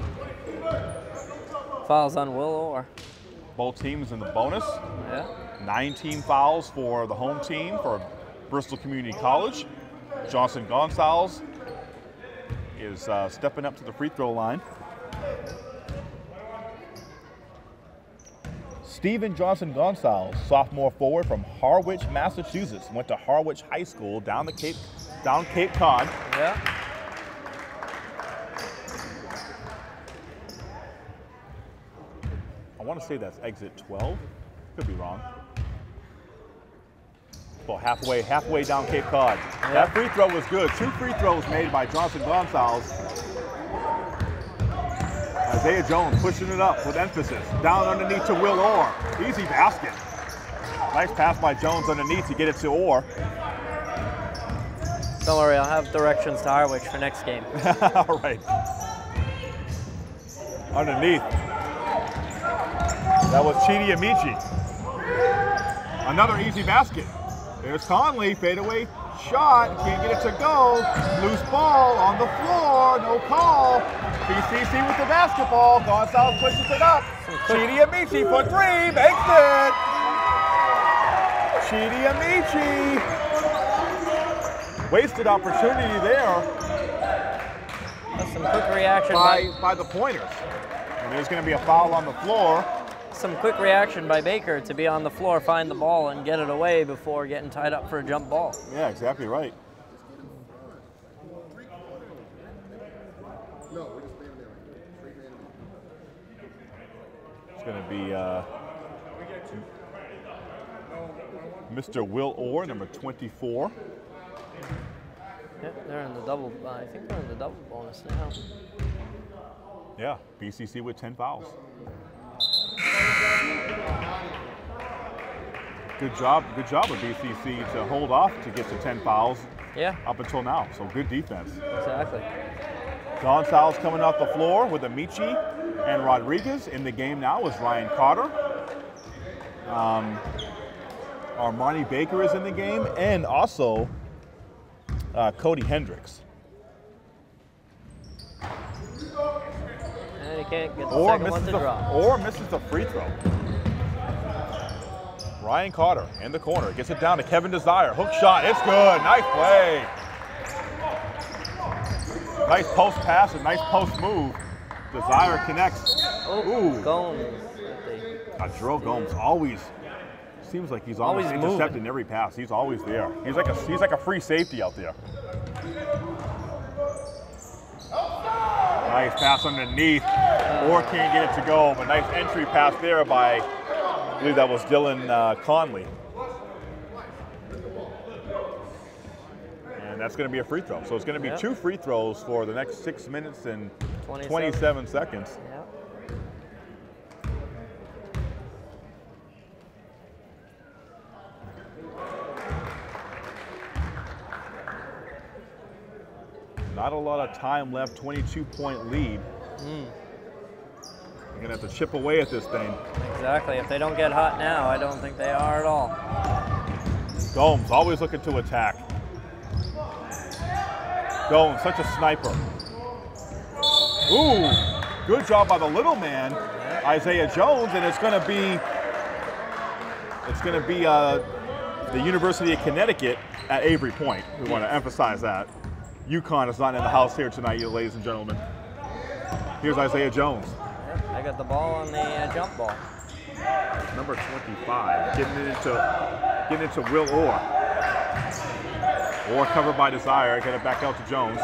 Fouls on Will Orr. Both teams in the bonus. Yeah. 19 fouls for the home team for Bristol Community College. Johnson Gonzalez is stepping up to the free throw line. Stephen Johnson Gonzalez, sophomore forward from Harwich, Massachusetts, went to Harwich High School down Cape Cod. Yeah. I want to say that's exit 12. Could be wrong. Well, halfway down Cape Cod. Yep. That free throw was good. 2 free throws made by Johnson Gonzalez. Isaiah Jones pushing it up with emphasis. Down underneath to Will Orr. Easy basket. Nice pass by Jones underneath to get it to Orr. Don't worry, I'll have directions to Harwich for next game. All right. Underneath. That was Chidi Amici. Another easy basket. There's Conley, fadeaway shot, can't get it to go. Loose ball on the floor, no call. BCC with the basketball, Gonzalez pushes it up. Chidi Amici for 3, makes it. Chidi Amici. Wasted opportunity there. That's some quick reaction by the Pointers. And there's going to be a foul on the floor. Some quick reaction by Baker to be on the floor, find the ball, and get it away before getting tied up for a jump ball. Yeah, exactly right. It's going to be Mr. Will Orr, number 24. Yeah, they're in the double. I think they're in the double bonus now. Yeah, BCC with 10 fouls. Good job of BCC to hold off to get to 10 fouls. Yeah. Up until now, so good defense. Exactly. Gonzalez coming off the floor with Amici and Rodriguez. In the game now is Ryan Carter. Armani Baker is in the game, and also Cody Hendricks. they can't get the second one to drop. Or misses the free throw. Ryan Carter in the corner, gets it down to Kevin Desire. Hook shot, it's good, nice play. Nice post pass and nice post move. Desire connects. Oh, Gomes. Jerome Gomes always seems like he's always intercepting every pass. He's always there. He's like a free safety out there. Nice pass underneath. Or can't get it to go, but nice entry pass there by, I believe that was Dylan Conley. And that's going to be a free throw. So it's going to be 2 free throws for the next 6 minutes and 27 seconds. Yep. Not a lot of time left, 22-point lead. You're going to have to chip away at this thing. Exactly. If they don't get hot now, I don't think they are at all. Gomes always looking to attack. Gomes, such a sniper. Ooh, good job by the little man, Isaiah Jones, and it's going to be the University of Connecticut at Avery Point. We want to emphasize that. UConn is not in the house here tonight, ladies and gentlemen. Here's Isaiah Jones. Yep, I got the ball on the jump ball. Number 25, getting into Will Orr. Orr covered by Desire, get it back out to Jones.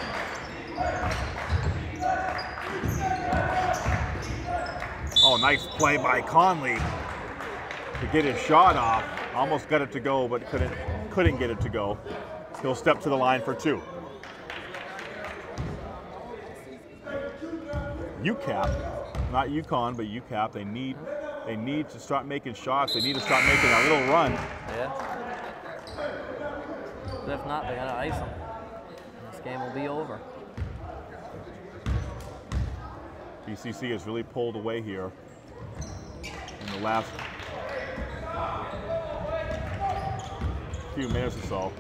Oh, nice play by Conley to get his shot off. Almost got it to go, but couldn't get it to go. He'll step to the line for 2. UCAP, not UConn, but UCAP, they need to start making shots. They need to start making a little run. Yeah. But if not, they're going to ice them. This game will be over. BCC has really pulled away here in the last few minutes or so.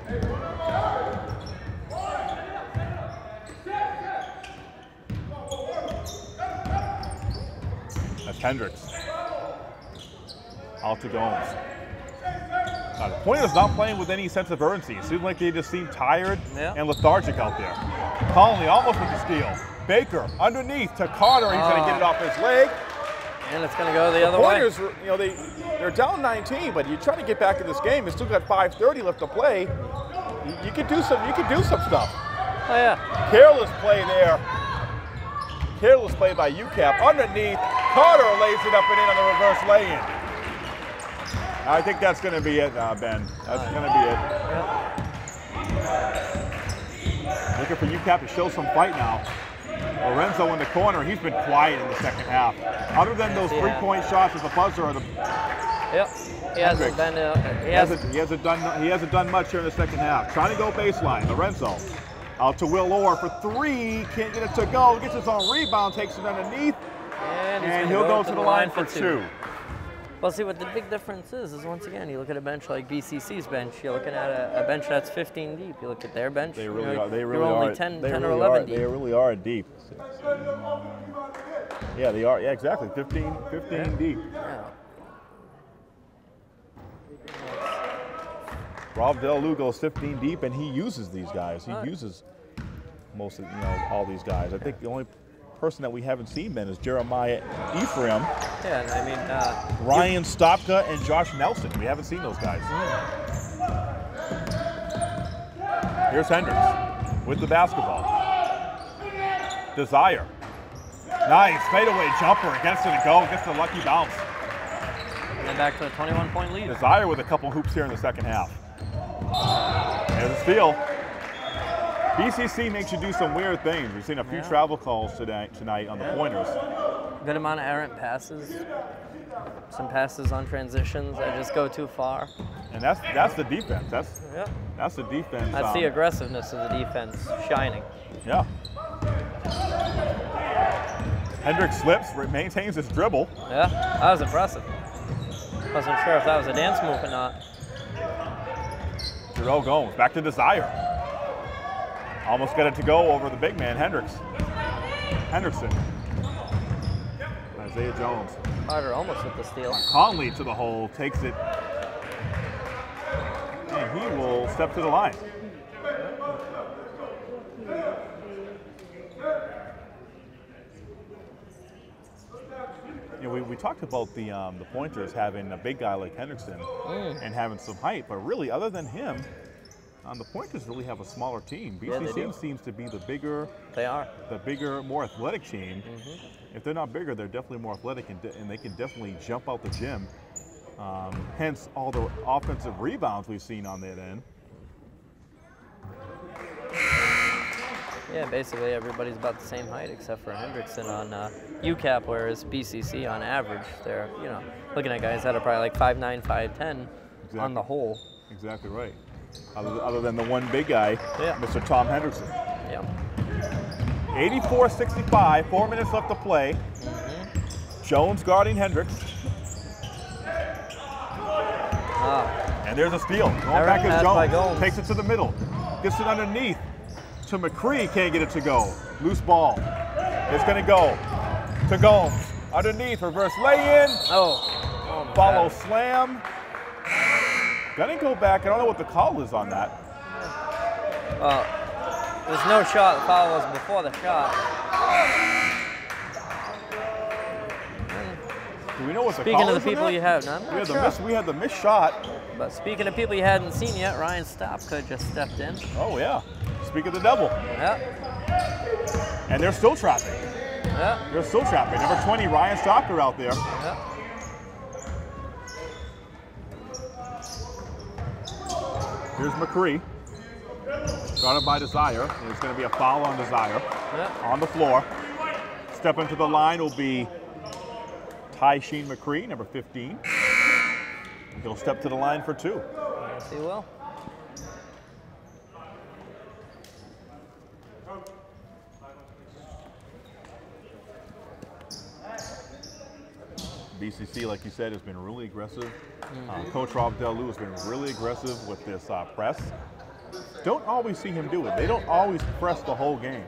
That's Hendricks. Out to Gomes. Now, the Pointers not playing with any sense of urgency. It seems like they just seem tired and lethargic out there. Conley almost with the steal. Baker underneath to Carter. He's going to get it off his leg. And it's going to go the other way. Pointers, you know, they're down 19, but you try to get back in this game. You still got 5:30 left to play. You could do some. You could do some stuff. Oh yeah. Careless play there. Careless play by UCAP. Underneath, Carter lays it up and in on the reverse lay-in. I think that's going to be it, Ben. That's going to be it. Looking for UCAP to show some fight now. Lorenzo in the corner. He's been quiet in the second half. Other than those 3-point shots at the buzzer or the. Yep. He hasn't been. He hasn't done much here in the second half. Trying to go baseline. Lorenzo out to Will Orr for 3. Can't get it to go. Gets his own rebound. Takes it underneath. And he'll go to the line for 2. Well, see, what the big difference is once again, you look at a bench like BCC's bench, you're looking at a bench that's 15 deep. You look at their bench, they really are. They really you're are. only 10 or 11 deep. They really are deep. Yeah, they are. Yeah, exactly. 15 deep. Yeah. Rob Del Lugo's 15 deep, and he uses these guys. He uses most of all these guys. I think the only person that we haven't seen, Ben, is Jeremiah Ephraim. Yeah, and I mean Ryan Stopka and Josh Nelson. We haven't seen those guys. Here's Hendricks with the basketball. Desire. Nice fadeaway jumper. Gets it to go. Gets the lucky bounce. And then back to a 21-point lead. Desire with a couple hoops here in the second half. There's a steal. BCC makes you do some weird things. We've seen a few travel calls tonight on the Pointers. Good amount of errant passes. Some passes on transitions that just go too far. And that's the defense. That's the defense. That's the aggressiveness of the defense shining. Yeah. Hendricks slips, maintains his dribble. Yeah, that was impressive. Wasn't sure if that was a dance move or not. Jerome Gomes back to Desire. Almost got it to go over the big man, Hendricks. Hendrickson. Isaiah Jones. Carter almost with the steal. Conley to the hole, takes it, and he will step to the line. You know, we talked about the pointers having a big guy like Hendrickson and having some height, but really, other than him, the pointers really have a smaller team. BCC seems to be the bigger. They are the bigger, more athletic team. If they're not bigger, they're definitely more athletic, and they can definitely jump out the gym. Hence, all the offensive rebounds we've seen on that end. Yeah, basically everybody's about the same height except for Hendrickson on UCAP, whereas BCC on average, they're, you know, looking at guys that are probably like 5'9", 5'10", on the whole. Exactly right. Other than the one big guy, Mr. Tom Hendrickson. Yeah. 84-65, 4 minutes left to play. Jones guarding Hendricks. And there's a steal. Going back to Jones. Takes it to the middle. Gets it underneath to McCree. Can't get it to go. Loose ball. It's going to go to Gomes. Underneath, reverse lay-in. Follow slam. Gonna go back. I don't know what the call is on that. Well, there's no shot. The foul was before the shot. Do we know what the Speaking call of is the people you have, we had the missed shot. But speaking of people you hadn't seen yet, Ryan Stopka just stepped in. Oh yeah. Speak of the devil. Yeah. And they're still trapping. Yeah. They're still trapping. Number 20, Ryan Stopka out there. Yeah. Here's McCree, guarded by Desire. And there's going to be a foul on Desire on the floor. Stepping to the line will be Ty Sheen McCree, number 15. He'll step to the line for 2. Yes, he will. BCC, like you said, has been really aggressive. Coach Rob Delu has been really aggressive with this press. Don't always see him do it. They don't always press the whole game.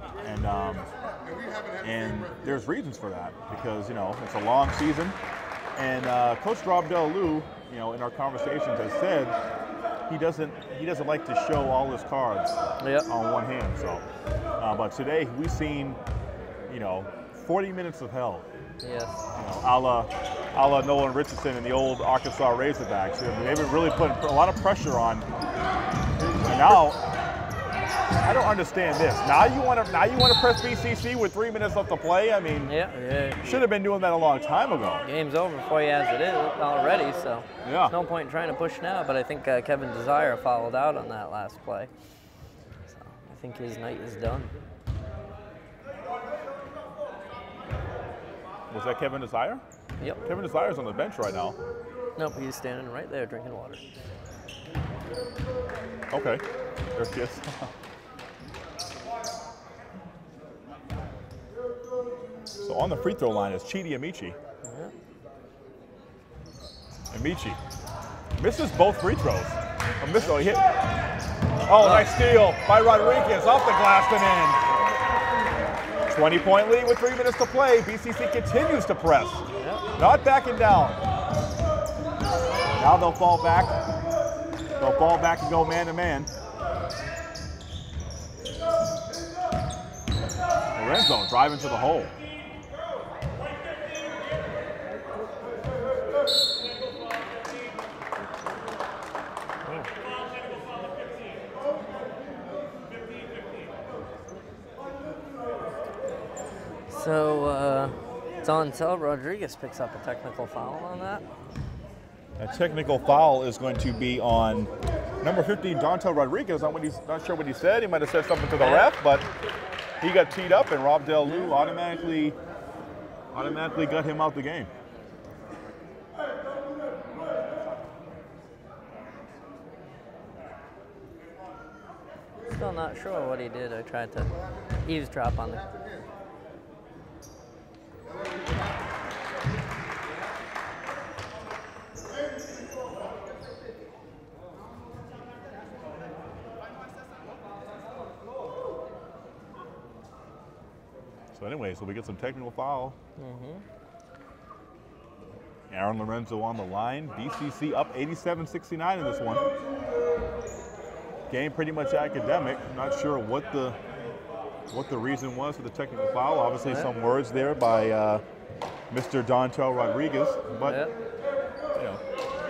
And there's reasons for that because, you know, it's a long season. And Coach Rob Delu, you know, in our conversations has said he doesn't like to show all his cards on one hand. So, but today we've seen, you know, 40 minutes of hell. Yes. You know, a la Nolan Richardson and the old Arkansas Razorbacks. They've been really putting a lot of pressure on. And now, I don't understand this. Now you want to press BCC with 3 minutes left to play? I mean, should have been doing that a long time ago. Game's over for you as it is already, so there's no point in trying to push now. But I think Kevin Desire fouled out on that last play. So I think his night is done. Was that Kevin Desire? Yep. Kevin Desire's on the bench right now. Nope, he's standing right there drinking water. Okay, there she is. So on the free throw line is Chidi Amici. Amici misses both free throws. He hit. Oh, nice steal by Rodriguez off the glass and in. 20-point lead with 3 minutes to play. BCC continues to press. Not backing down. Now they'll fall back. They'll fall back and go man-to-man. Lorenzo driving to the hole. So, Dontel Rodriguez picks up a technical foul on that. A technical foul is going to be on number 15, Dontel Rodriguez. Not sure what he said. He might have said something to the ref, but he got teed up, and Rob Delu automatically got him out the game. Still not sure what he did. I tried to eavesdrop on the. So anyway, so we get some technical foul. Aaron Lorenzo on the line. BCC up 87-69 in this one. Game pretty much academic. I'm not sure what the reason was for the technical foul. Obviously some words there by Mr. Dontel Rodriguez, but you know.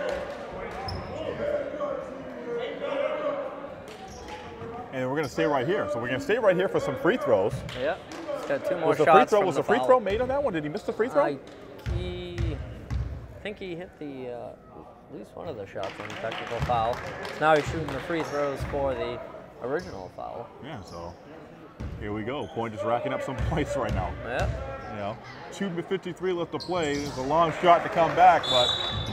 And we're going to stay right here. So we're going to stay right here for some free throws. Yeah, he's got 2 more shots. Was the free throw made on that one? Did he miss the free throw? I think he hit the at least one of the shots on the technical foul. So now he's shooting the free throws for the original foul. Yeah, so here we go. Point is racking up some points right now. Yeah. You know, 2:53 left to play. It's a long shot to come back, but.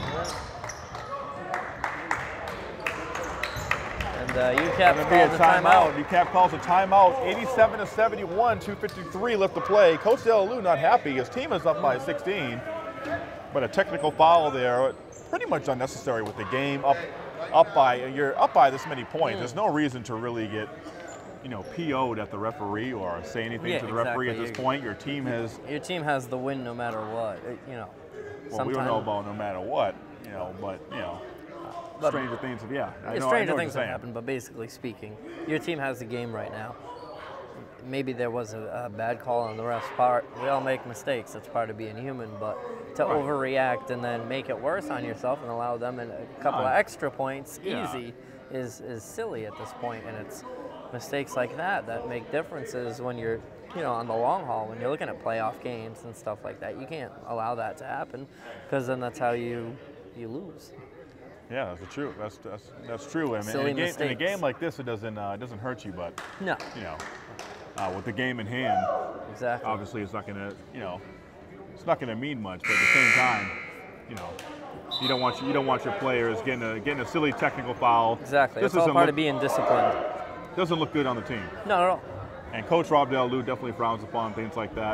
And UCAP calls a timeout. UCAP calls a timeout. 87-71, 2:53 left to play. Coach Delalu not happy. His team is up by 16, but a technical foul there, pretty much unnecessary with the game you're up by this many points. There's no reason to really get, you know, PO'd at the referee or say anything to the referee at this point. Your team has the win no matter what. You know. Well, we don't know about no matter what, you know, but you know. Stranger things have, stranger things have happened, but basically speaking, your team has the game right now. Maybe there was a bad call on the ref's part. We all make mistakes. It's part of being human, but to overreact and then make it worse on yourself and allow them a couple of extra points easy is silly at this point, and it's mistakes like that make differences when you're, you know, on the long haul, when you're looking at playoff games and stuff like that. You can't allow that to happen, because then that's how you lose. Yeah, that's true. That's true. I mean, in a game like this, it doesn't hurt you, but no, you know, with the game in hand, exactly. Obviously, it's not gonna, you know, it's not gonna mean much. But at the same time, you know, you don't want your players getting a silly technical foul. Exactly. It's all part of being disciplined. Doesn't look good on the team. Not at all. And Coach Rob Delalu definitely frowns upon things like that.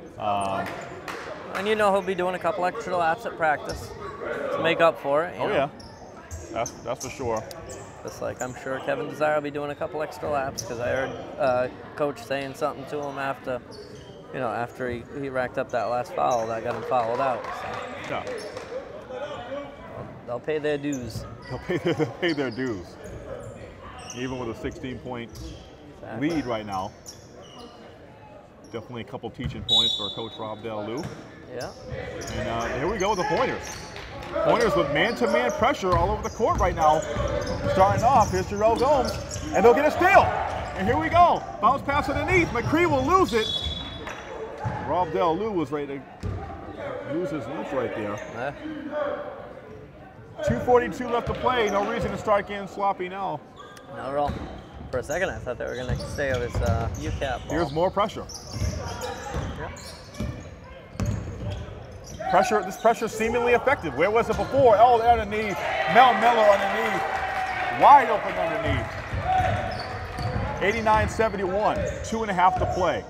And you know he'll be doing a couple extra laps at practice to make up for it. You know? Yeah. That's for sure. Just like I'm sure Kevin Desire will be doing a couple extra laps, because I heard Coach saying something to him after he racked up that last foul that got him fouled out. So. Yeah. They'll pay their dues. They'll pay their dues. Even with a 16-point lead right now. Definitely a couple teaching points for Coach Rob Delalu. Yeah. And here we go with the Pointers. Pointers with man-to-man pressure all over the court right now. Starting off, here's Jarrell Gomes, and they'll get a steal. And here we go. Bounce pass underneath. McCree will lose it. Rob Delalu was ready to lose his loose right there. 2:42 left to play. No reason to start getting sloppy now. Not at all. For a second, I thought they were going to stay with this UCAP ball. Here's more pressure. Yeah. This pressure seemingly effective. Where was it before? Oh, there underneath. Mel Miller underneath. Wide open underneath. 89-71. 2.5 to play.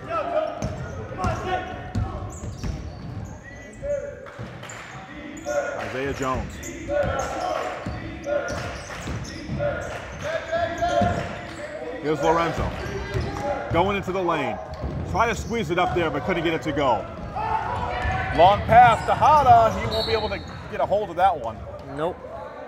Isaiah Jones. Here's Lorenzo. Going into the lane. Try to squeeze it up there, but couldn't get it to go. Long pass to Hada. He won't be able to get a hold of that one. Nope.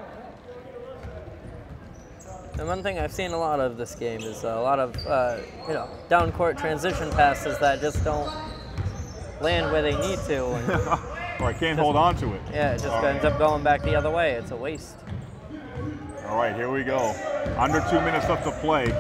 And one thing I've seen a lot of this game is a lot of down court transition passes that just don't land where they need to. And or can't hold on to it. Yeah, it just ends up going back the other way. It's a waste. All right, here we go. Under 2 minutes left to play.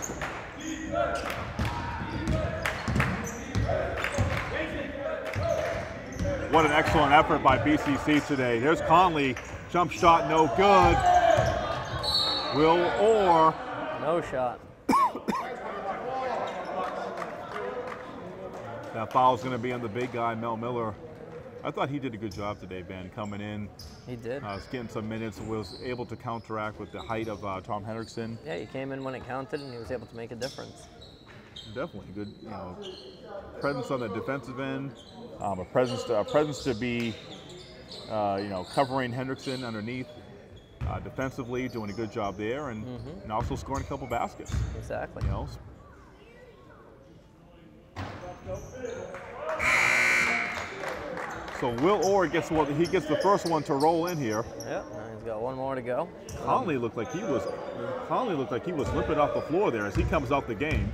What an excellent effort by BCC today. There's Conley. Jump shot, no good. Will Orr. No shot. That foul's going to be on the big guy, Mel Miller. I thought he did a good job today, Ben, coming in. He did. Was getting some minutes, was able to counteract with the height of Tom Hendrickson. Yeah, he came in when it counted, and he was able to make a difference. Definitely good, presence on the defensive end, a presence to be, covering Hendrickson underneath, defensively, doing a good job there, and also scoring a couple baskets. Exactly. So Will Orr gets one. He gets the first one to roll in here. Yep, and he's got one more to go. Conley looked like he was slipping off the floor there as he comes out the game.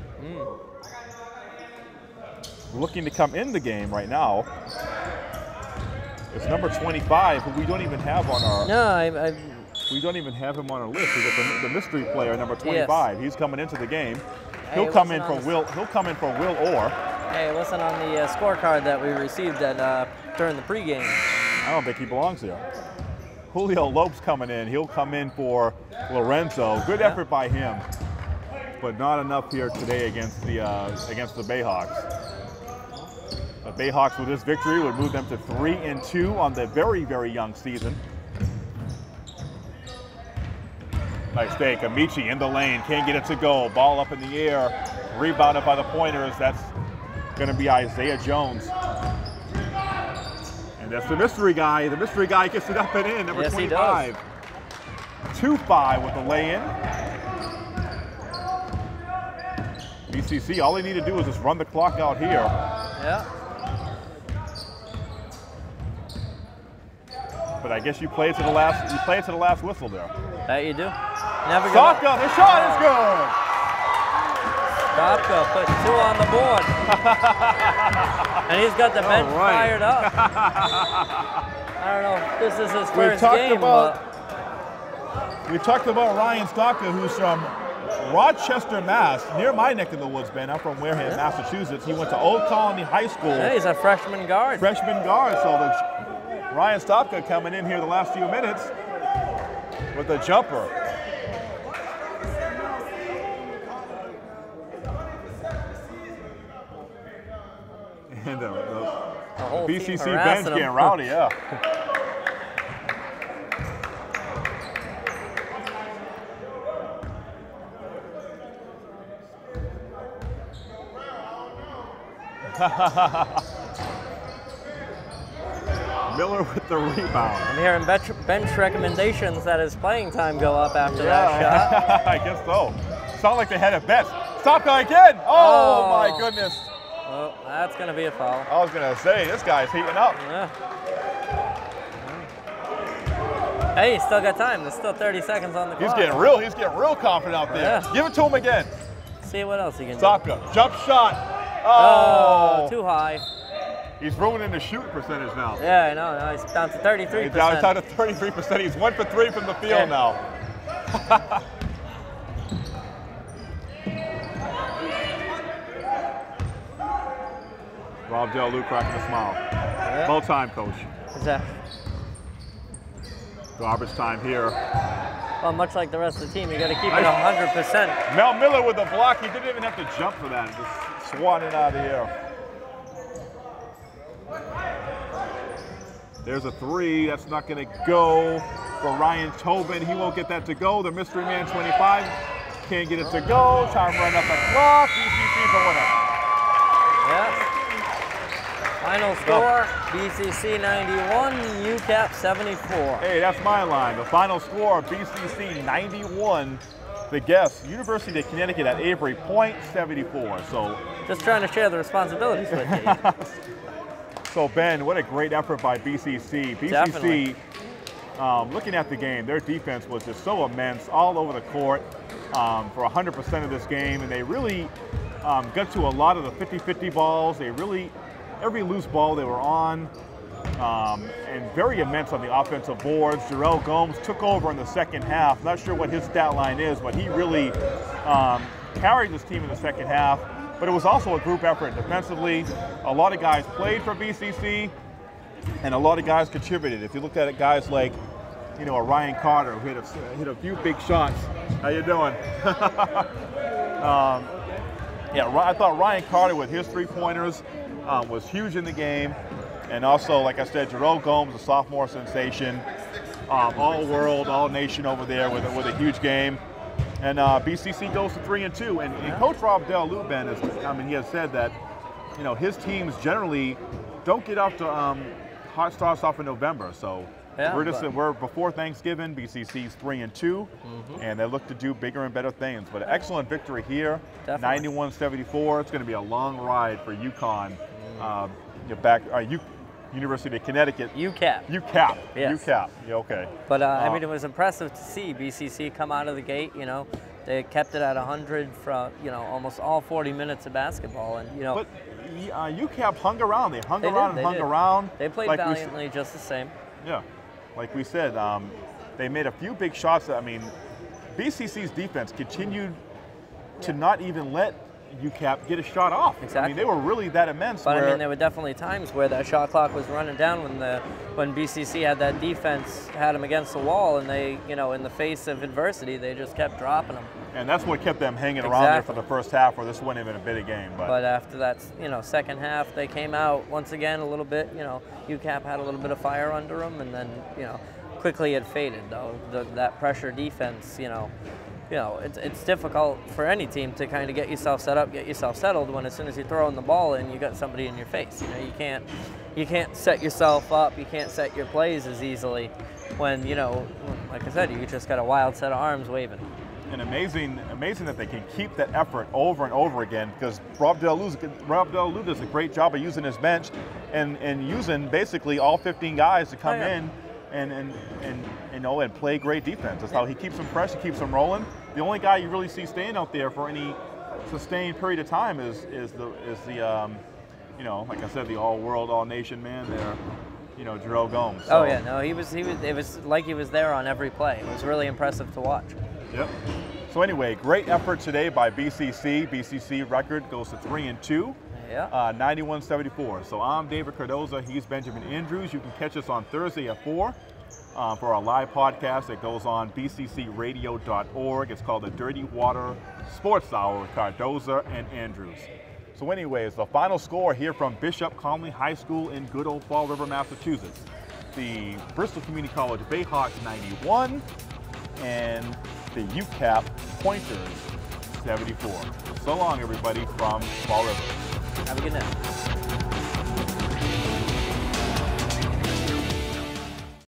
Looking to come in the game right now. It's number 25, who we don't even have on our. No, we don't even have him on our list. We got the mystery player, number 25. Yes. He's coming into the game. He'll come in for Will. He'll come in for Will Orr. Hey, listen on the scorecard that we received during the pregame. I don't think he belongs here. Julio Lopes coming in. He'll come in for Lorenzo. Good effort by him, but not enough here today against the Bayhawks. The Bayhawks with this victory would move them to 3-2 on the very, very young season. Nice take, Amici in the lane, can't get it to go. Ball up in the air, rebounded by the Pointers. That's going to be Isaiah Jones. And that's the mystery guy. The mystery guy gets it up and in, number 25. 2-5 with the lay-in. BCC, all they need to do is just run the clock out here. Yeah. But I guess you play it to the last. You play it to the last whistle there. That you do. Never give up. The shot is good. Stopka put 2 on the board, and he's got the bench fired up. I don't know if this is his first game. We talked about Ryan Stopka, who's from Rochester, Mass, near my neck of the woods, Ben. I'm from Wareham, Massachusetts. He went to Old Colony High School. Yeah, he's a freshman guard. Freshman guard. So Ryan Stopka coming in here the last few minutes with a jumper. And the BCC bench getting rowdy, yeah. Miller with the rebound. I'm hearing bench recommendations that his playing time go up after that shot. I guess so. Sound like they had a bet. Stop again! Oh my goodness. Well, that's going to be a foul. I was going to say, this guy's heating up. Yeah. Hey, he's still got time. There's still 30 seconds on the clock. He's getting real confident out there. Yeah. Give it to him again. See what else he can do. Stopka, jump shot. Oh, too high. He's ruining the shoot percentage now. Yeah, I know. Now he's down to 33%. He's down to 33%. He's 1 for 3 from the field now. Rob Del Lou cracking a smile. Yeah. Well time, coach. Exactly. Garbage time here. Well, much like the rest of the team, you got to keep it 100%. Mel Miller with the block. He didn't even have to jump for that. Just swatting it out of the air. There's a 3. That's not going to go for Ryan Tobin. He won't get that to go. The mystery man, 25, can't get it to go. Time run up the clock. BCC the winner. Yeah. Final score, BCC 91, UCAP 74. Hey, that's my line. The final score, BCC 91. The guest, University of Connecticut at Avery Point, 74. So just trying to share the responsibilities with you. So Ben, what a great effort by BCC. BCC, looking at the game, their defense was just so immense all over the court for 100% of this game, and they really got to a lot of the 50-50 balls. They really, every loose ball they were on, and very immense on the offensive boards. Jarrell Gomes took over in the second half. Not sure what his stat line is, but he really carried this team in the second half. But it was also a group effort defensively. A lot of guys played for BCC, and a lot of guys contributed. If you looked at it, guys like, you know, a Ryan Carter who hit a few big shots. How you doing? Yeah, I thought Ryan Carter with his three-pointers was huge in the game. And also, like I said, Jarrell Gomes, a sophomore sensation, all-world, all-nation over there with a huge game. And BCC goes to 3-2. And Coach Rob Del Lou, Ben, he has said that, you know, his teams generally don't get off to hot starts off in November. So we're before Thanksgiving. BCC's 3-2, and they look to do bigger and better things. But an excellent victory here, 91-74. It's going to be a long ride for UConn. University of Connecticut. UCAP. UCAP. Yes. UCAP. Yeah, okay. But I mean, it was impressive to see BCC come out of the gate. You know, they kept it at 100 from almost all 40 minutes of basketball, and But UCAP hung around. They hung around. They played like valiantly, just the same. Yeah, like we said, they made a few big shots. I mean, BCC's defense continued to not even let UCAP get a shot off. Exactly. I mean, they were really that immense. But I mean, there were definitely times where that shot clock was running down when BCC had that defense, had them against the wall, and they, in the face of adversity, they just kept dropping them. And that's what kept them hanging around there for the first half, where this wasn't even a bit of game. But after that, second half, they came out once again a little bit. UCAP had a little bit of fire under them, and then, quickly it faded, though. That pressure defense, it's difficult for any team to kind of get yourself set up, get yourself settled when as soon as you're throwing the ball in, you got somebody in your face. You can't set yourself up, you can't set your plays as easily when, like I said, you just got a wild set of arms waving. And amazing that they can keep that effort over and over again, because Rob Delalu does a great job of using his bench and using basically all 15 guys to come in and play great defense. That's how he keeps them fresh, he keeps them rolling. The only guy you really see staying out there for any sustained period of time is the like I said, the all-world, all-nation man there, Jerome Gomes. So. Oh yeah, no, it was like he was there on every play. It was really impressive to watch. Yep. So anyway, great effort today by BCC. BCC record goes to 3-2. Yeah. 91-74. So I'm David Cardoza. He's Benjamin Andrews. You can catch us on Thursday at 4 for our live podcast that goes on bccradio.org. It's called the Dirty Water Sports Hour with Cardoza and Andrews. So anyways, the final score here from Bishop Connolly High School in good old Fall River, Massachusetts. The Bristol Community College Bayhawks 91 and the UCAP Pointers 74. So long, everybody, from Fall River. Have a good night.